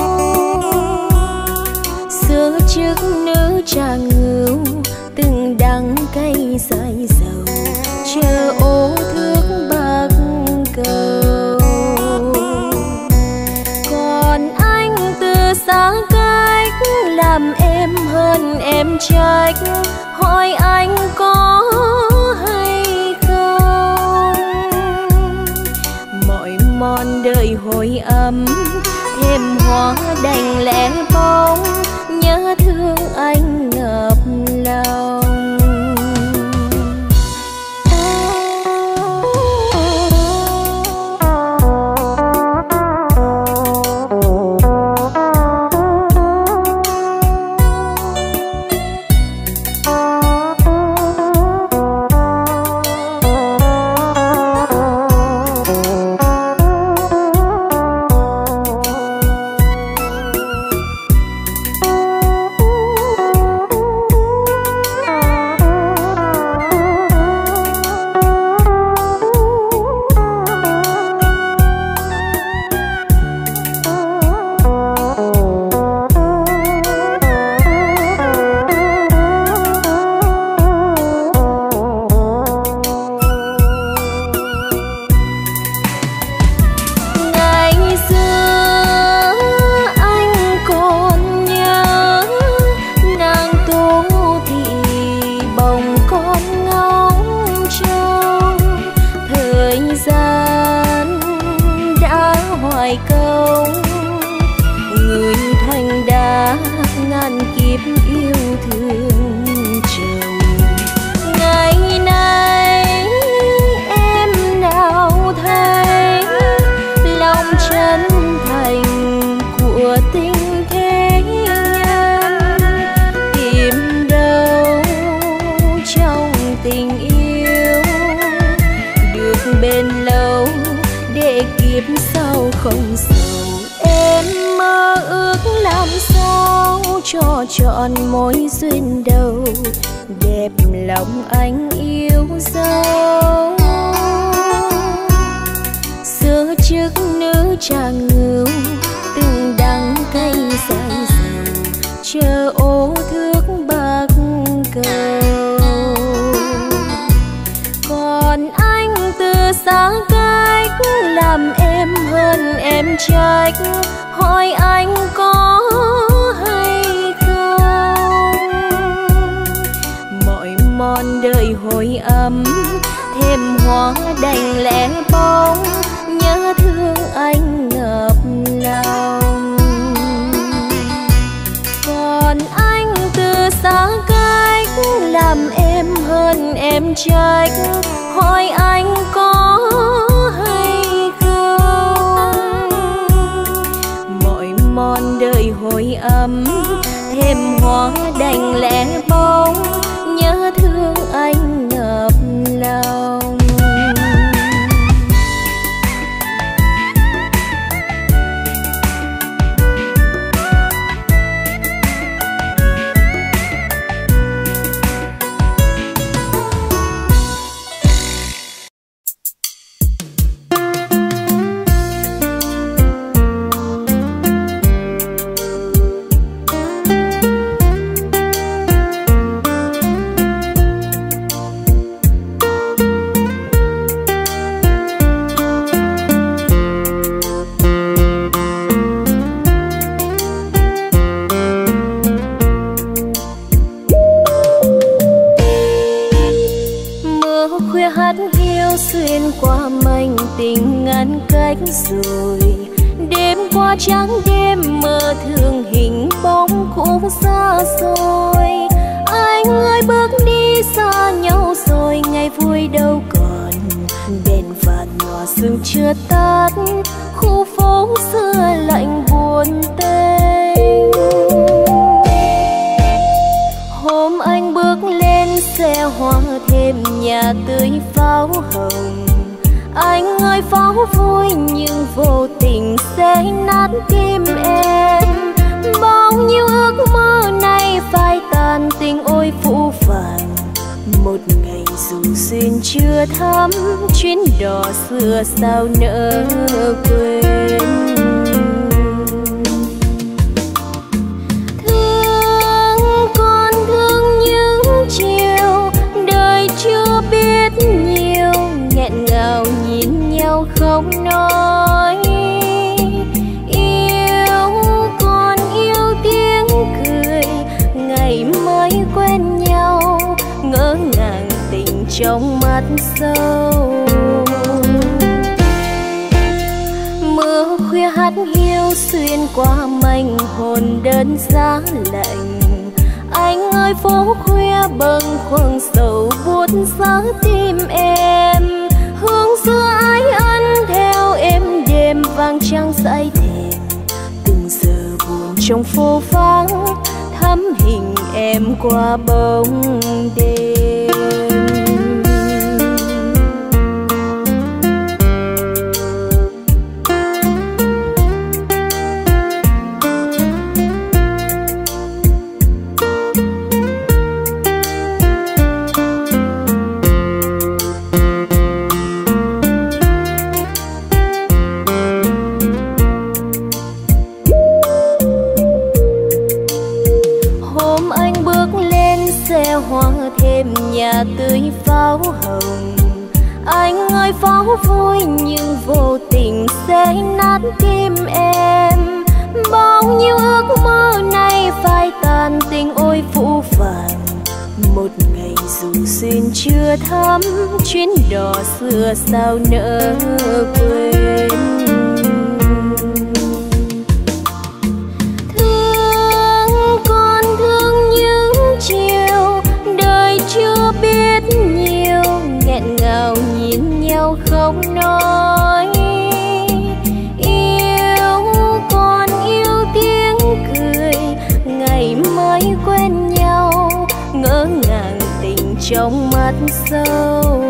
Xưa trước nữ trà ngưu, từng đắng cay dài dầu, chờ ô thước bạc cầu. Còn anh từ xa cách, làm em hơn em trách, hỏi anh có hay không? Mọi mòn đời hồi âm, thêm hoa đành lẻ bóng, nhớ thương anh ngập lòng. Chọn mối duyên đầu, đẹp lòng anh yêu dấu. Xưa trước nữ trà ngưu, từng đắng cay dài dầu, chờ ô thước bạc cầu. Còn anh từ xa cách, làm em hơn em trách, hỏi anh có hay mòn đời hồi âm, thêm hoa đành lẻ bóng, nhớ thương anh ngập lòng. Còn anh từ xa làm em hơn em trách, hỏi anh có hay không. Mọi mòn đời hồi ấm, thêm hoa đành lẻ bóng, nhớ thương anh ngập lòng. Xuyên qua mảnh tình ngăn cách rồi, đêm qua trắng đêm mơ thương hình bóng cũ xa xôi. Anh ơi bước đi xa nhau rồi, ngày vui đâu còn, đèn vàng nhỏ sương chưa tắt, khu phố xưa lạnh buồn tênh. Hôm anh bước lên xe hoa thêm nhà tươi pháo hồng, anh ơi pháo vui nhưng vô tình sẽ nát tim em. Bao nhiêu ước mơ này phai tàn, tình ôi phũ phàng. Một ngày dù duyên chưa thắm, chuyến đò xưa sao nỡ quên. Thương con thương những chiều đời chưa biết nhiều, nghẹn ngào nhìn nhau không nói. Yêu con yêu tiếng cười, ngày mới quen nhau, ngỡ ngàng tình trong mắt sâu. Mưa khuya hát hiu xuyên qua mảnh hồn đơn giá lạnh. Anh ơi phố khuya bâng khuâng sầu buốt giá tim em. Hương xưa ái ân theo em đêm vàng trăng dãi thềm. Từng giờ buồn trong phố vắng, thắm hình em qua bóng đêm. Hoa thêm nhà tươi pháo hồng, anh ơi pháo vui nhưng vô tình sẽ nát tim em. Bao nhiêu ước mơ này phai tàn, tình ôi phũ phàng. Một ngày dù duyên chưa thắm, chuyến đò xưa sao nỡ quên. Thương con thương những chiều đời chưa biết nhiều, nghẹn ngào nhìn nhau không nói. Yêu con yêu tiếng cười, ngày mới quen nhau, ngỡ ngàng tình trong mắt sâu.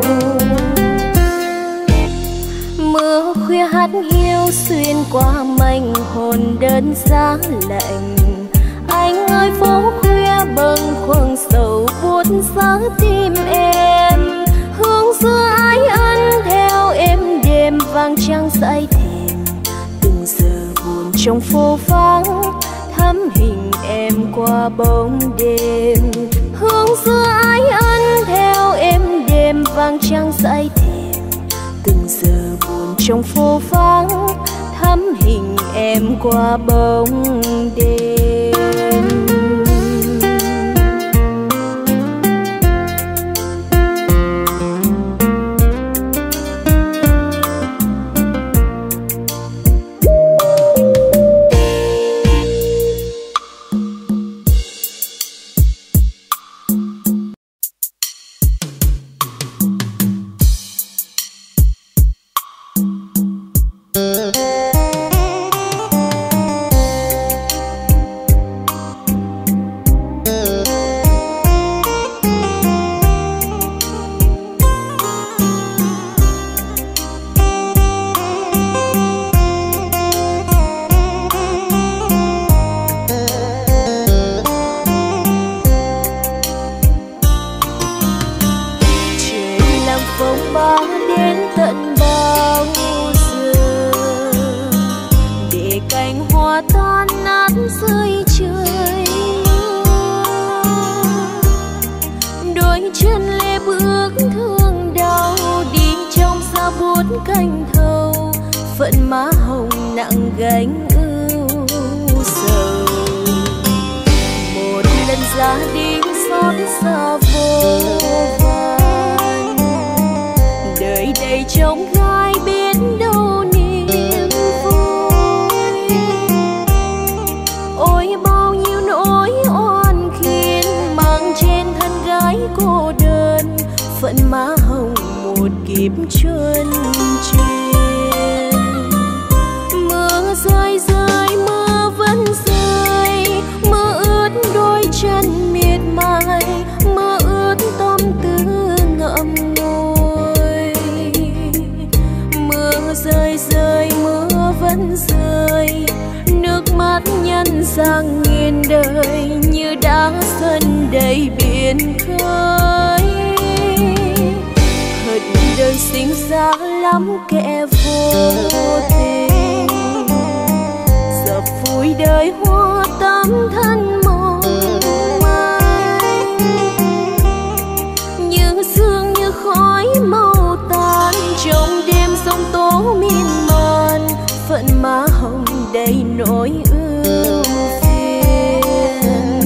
Mưa khuya hát hiu xuyên qua mảnh hồn đơn giá lạnh. Anh ơi phố khuya bâng khuâng sầu buốt giá tim em. Hương xưa ái ân theo em đêm vàng trăng dãi thềm. Từng giờ buồn trong phố vắng, thắm hình em qua bóng đêm. Hương xưa ái ân theo em đêm vàng trăng dãi thềm. Từng giờ buồn trong phố vắng, thắm hình em qua bóng đêm. canh thâu, phận má hồng nặng gánh ưu sầu. Một lần ra đi xót xa vô vàn, đời đầy trông gai biết đâu niềm vui. Ôi bao nhiêu nỗi oan khiên mang trên thân gái cô đơn, phận má hồng một kiếp chuân truyền. Mưa rơi rơi mưa vẫn rơi, mưa ướt đôi chân miệt mài, mưa ướt tâm tư ngậm ngùi. Mưa rơi rơi mưa vẫn rơi, nước mắt nhân sang nghìn đời như đá sân đầy biển khơi. Hận đời sinh ra lắm kẻ vô tình, dập vùi đời hoa tắm thân mong manh. Như sương như khói màu tan trong đêm sông tố miên man, phận má hồng đầy nỗi ưu phiền.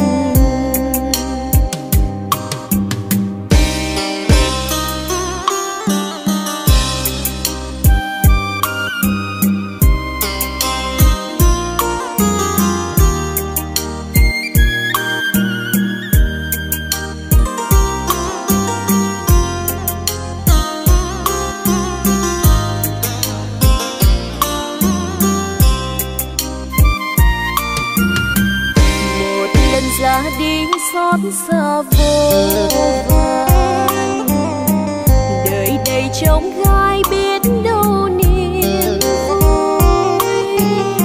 Ra đi xót xa vô vàn, đời đầy trông gai biết đâu niềm vui.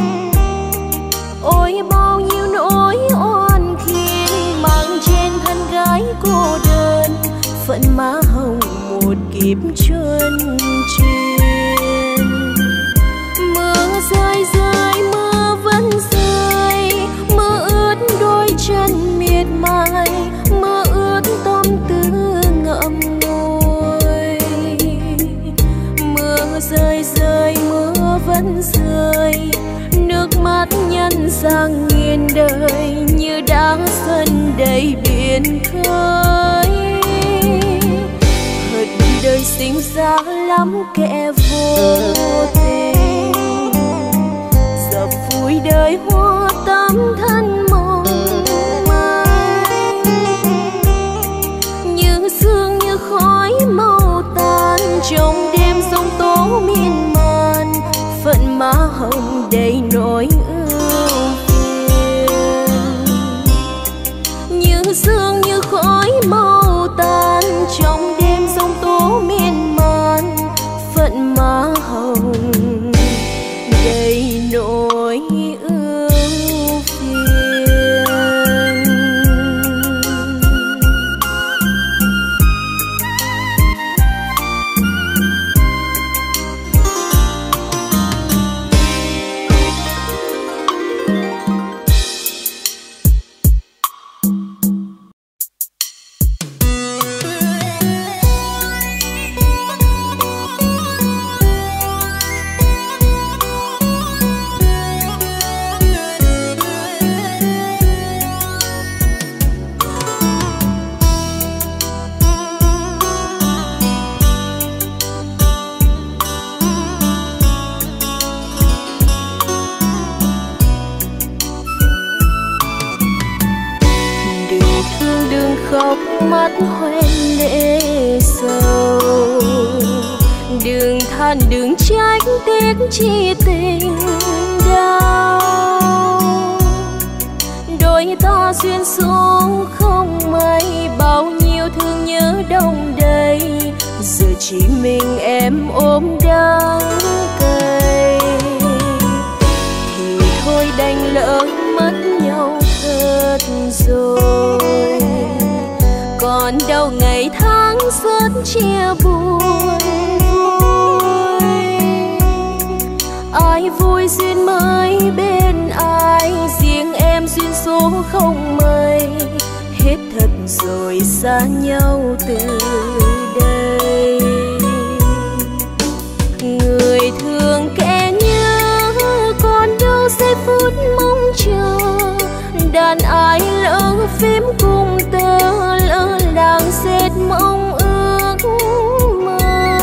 Ôi bao nhiêu nỗi oan khiên mang trên thân gái cô đơn, phận má hồng một kiếp chuân truyền. Mưa rơi rơi mưa vẫn rơi, mưa ướt đôi chân miệt mài, mưa ướt tâm tư ngậm ngùi. Mưa rơi rơi mưa vẫn rơi, nước mắt nhân sang nghìn đời như đá sân đầy biển khơi. Hận đời sinh ra lắm kẻ vô tình, dập vùi đời hoa tắm thân mong manh. Như sương như khói màu tan trong đêm sông tố miên man, phận má hồng đầy nỗi ưu phiền. Như sương như khói màu tan trong đêm sông tố miên man, phận má hồng đầy nỗi ưu phiền. Khóc mắt hoen lệ sầu, đừng than đừng trách tiếc chi tình đau. Đôi ta duyên số không may, bao nhiêu thương nhớ đông đầy, giờ chỉ mình em ôm đắng cay. Thì thôi đành lỡ mất nhau thật rồi, còn đâu ngày tháng rất chia buồn vui. Ai vui duyên mới bên ai, riêng em duyên số không may. Hết thật rồi xa nhau từ đây. Người đàn ai lỡ phím cùng tơ lỡ làng xếp mong ước mơ.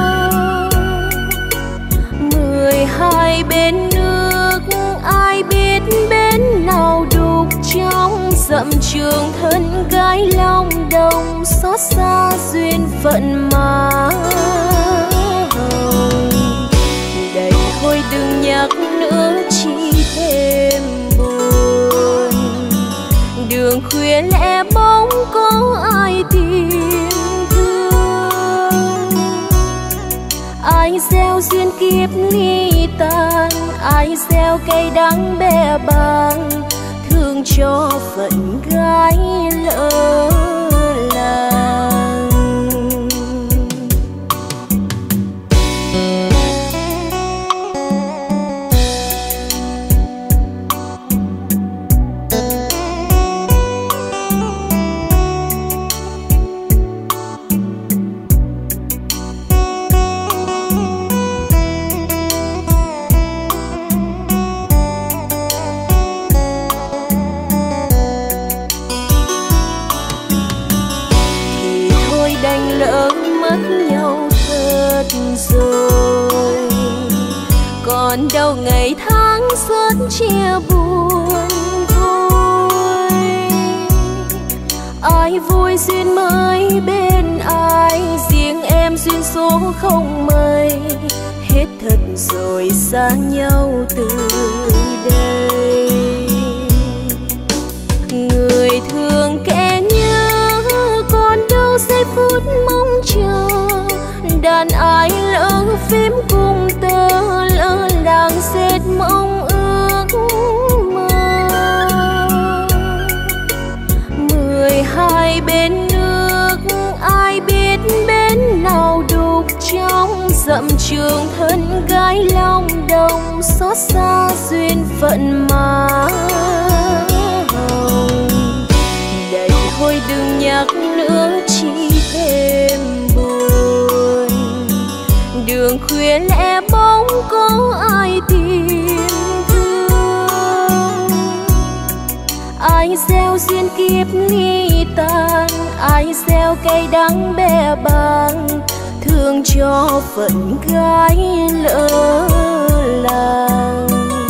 Mười hai bên nước ai biết bên nào đục trong dặm trường thân gái Long Đồng xót xa duyên phận mà hồng. Đây thôi đừng nhắc nữa chỉ thêm buồn, đường khuya lẻ bóng có ai tìm thương. Ai gieo duyên kiếp ly tan, ai gieo cây đắng bè bàng, thương cho phận gái lỡ làng. Còn đâu ngày tháng suốt chia buồn thôi. Ai vui duyên mới bên ai, riêng em duyên số không mây. Hết thật rồi xa nhau từ đây. Người thương kẻ nhớ còn đâu giây phút mong chờ. Đàn ai lỡ phím cùng tơ lỡ làng xếp mong ước mơ. Mười hai bên nước ai biết bên nào đục trong dặm trường thân gái Long Đồng xót xa duyên phận mà hồng. Đây thôi đừng nhắc nữa chỉ thêm buồn, đường khuya lẻ bóng có ai tìm thương. Ai gieo duyên kiếp ly tan, ai gieo cây đắng bè bàng, thương cho phận gái lỡ làng.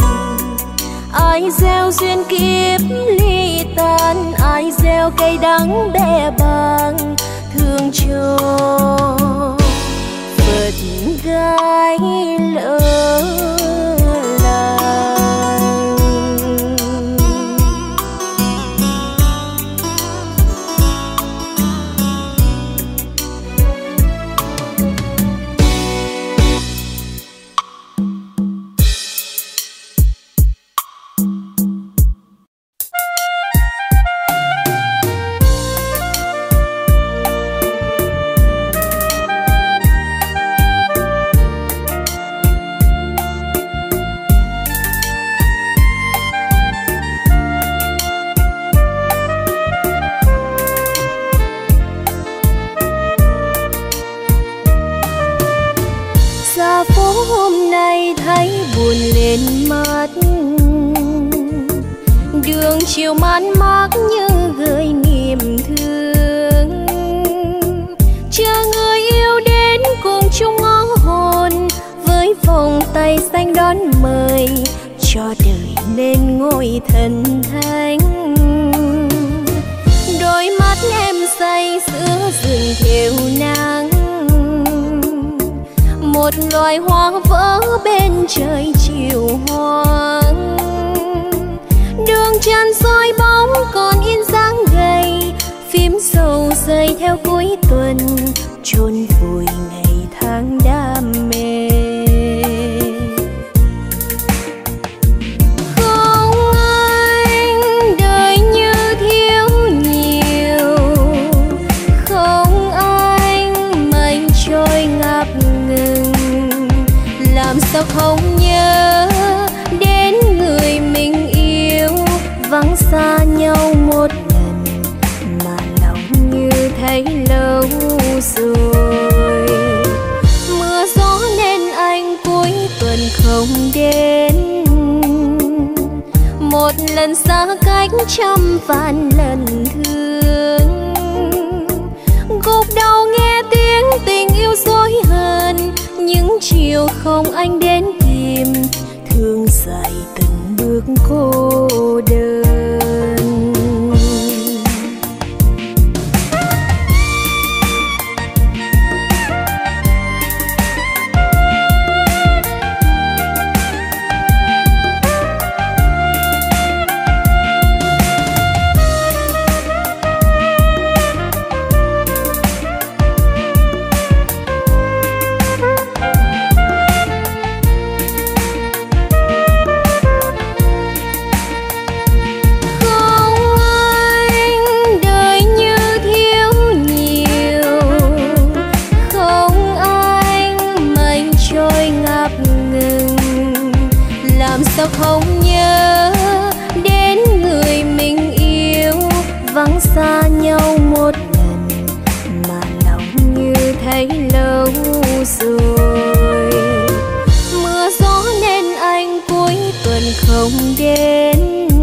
Ai gieo duyên kiếp ly tan, ai gieo cây đắng bè bàng, thương cho phận gái lỡ làng. Hôm nay thấy buồn lên mắt, đường chiều man mác như gợi niềm thương. Chờ người yêu đến cùng chung ngõ hồn, với vòng tay xanh đón mời, cho đời nên ngôi thần thánh. Đôi mắt em say giữa rừng thều nắng, một loài hoa vỡ bên trời chiều hoang. Đường chân soi bóng còn in dáng gầy, phím sầu dây theo cuối tuần, chôn vùi ngày tháng đam mê. Không anh đời như thiếu nhiều, không anh mây trôi ngập ngừng. Làm sao không nhớ đến người mình yêu, vắng xa nhau một lần mà lòng như thấy lâu rồi. Mưa gió nên anh cuối tuần không đến, một lần xa cách cách trăm vạn lần thương. Gục đầu nghe tiếng tình yêu dối hờn, những chiều không anh đến tìm, thương dài từng bước cô đơn. Không nhớ đến người mình yêu, vắng xa nhau một lần mà lòng như thấy lâu rồi. Mưa gió nên anh cuối tuần không đến,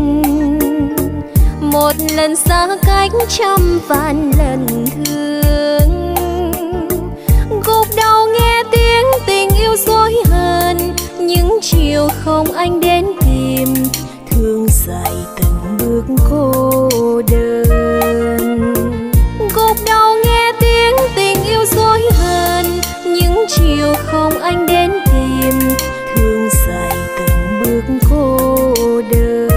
một lần xa cách trăm vạn lần thương. Gục đầu nghe tiếng tình yêu dối hờn, những chiều không anh đến tìm, thương dài từng bước cô đơn. Gục đầu nghe tiếng tình yêu dối hờn, những chiều không anh đến tìm, thương dài từng bước cô đơn.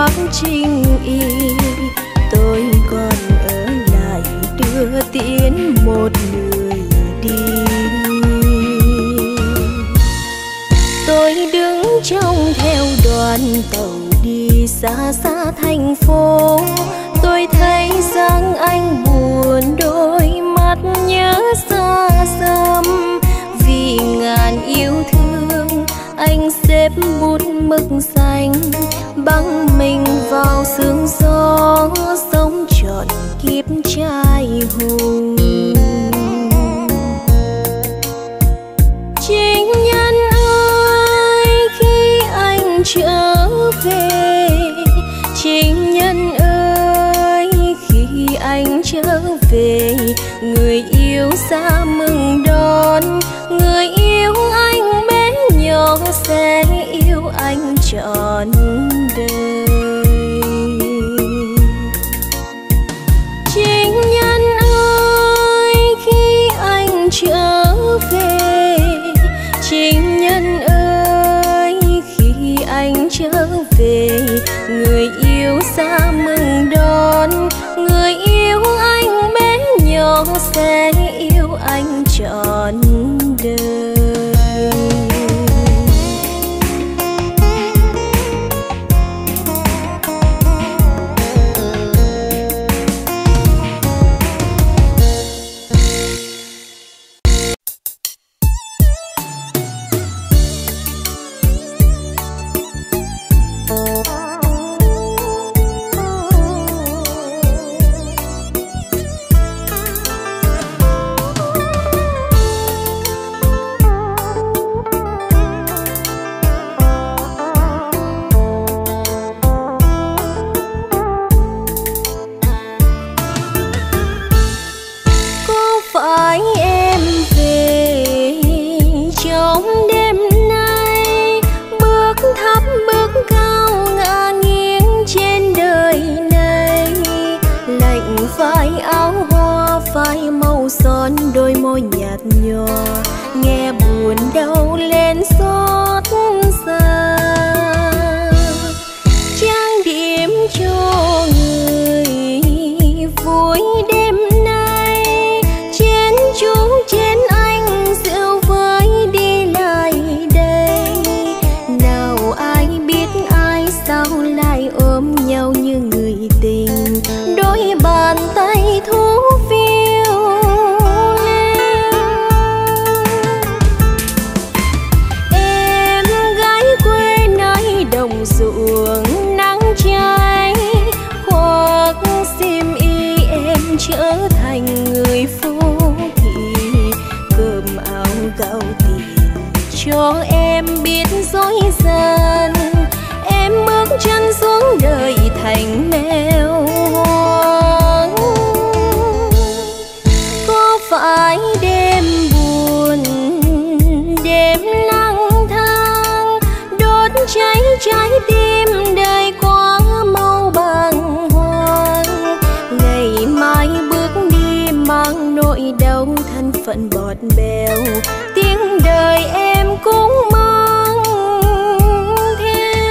bác Trinh Y, tôi còn ở lại đưa tiễn một người đi. Tôi đứng trông theo đoàn tàu đi xa xa thành phố. Tôi thấy rằng anh buồn, đôi mắt nhớ xa xăm. Vì ngàn yêu thương anh xếp bút mực xanh, băng mình vào sương gió, sống trọn kiếp trai hùng. Chính nhân ơi khi anh trở về, chính nhân ơi khi anh trở về, người yêu xa mừng đón, người yêu anh bé nhỏ sẽ yêu anh trọn đời. Chính nhân ơi khi anh trở về, chính nhân ơi khi anh trở về, người yêu xa mừng đón, người yêu anh bé nhỏ sẽ yêu anh trọn đời. Đôi môi nhạt nhòa nghe buồn đau lên xót xa, trang điểm cho người vui đêm nay, chén chú chén anh rượu với đi lại đây. Nào ai biết ai sao lại ôm nhau như người tình, đôi bàn tay thu ruộng nắng cháy, khoác xiêm y em trở thành người phố thị, cơm áo gạo tiền cho em biết dối gian. Em bước chân xuống đời thành mèo hoang. Có phải đêm buồn, đêm lang thang đốt cháy trái tim đời quá mau bàng hoàng. Ngày mai bước đi mang nỗi đau thân phận bọt bèo, tiếng đời em cũng mang theo.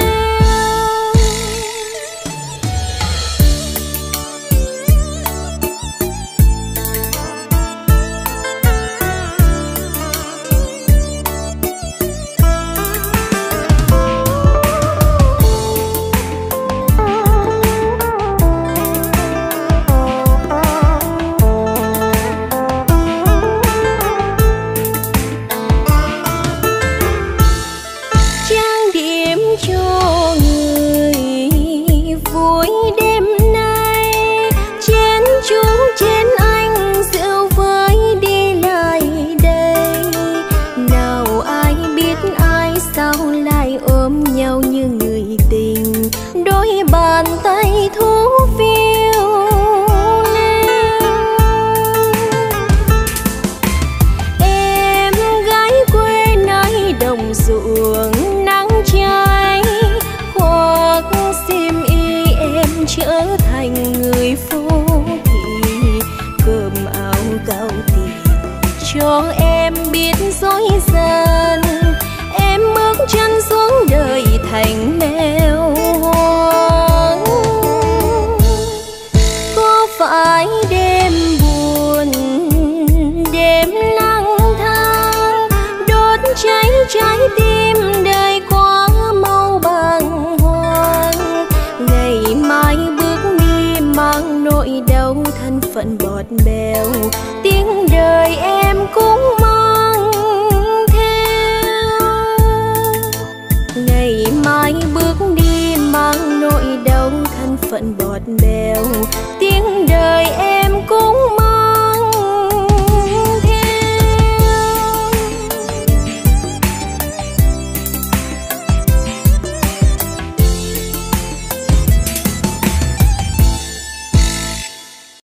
cho em biết dối gian. Em bước chân xuống đời thành mèo hoang. nỗi đau thân phận bọt bèo, tiếng đời em cũng mang theo. Ngày mai bước đi mang nỗi đau thân phận bọt bèo, tiếng đời em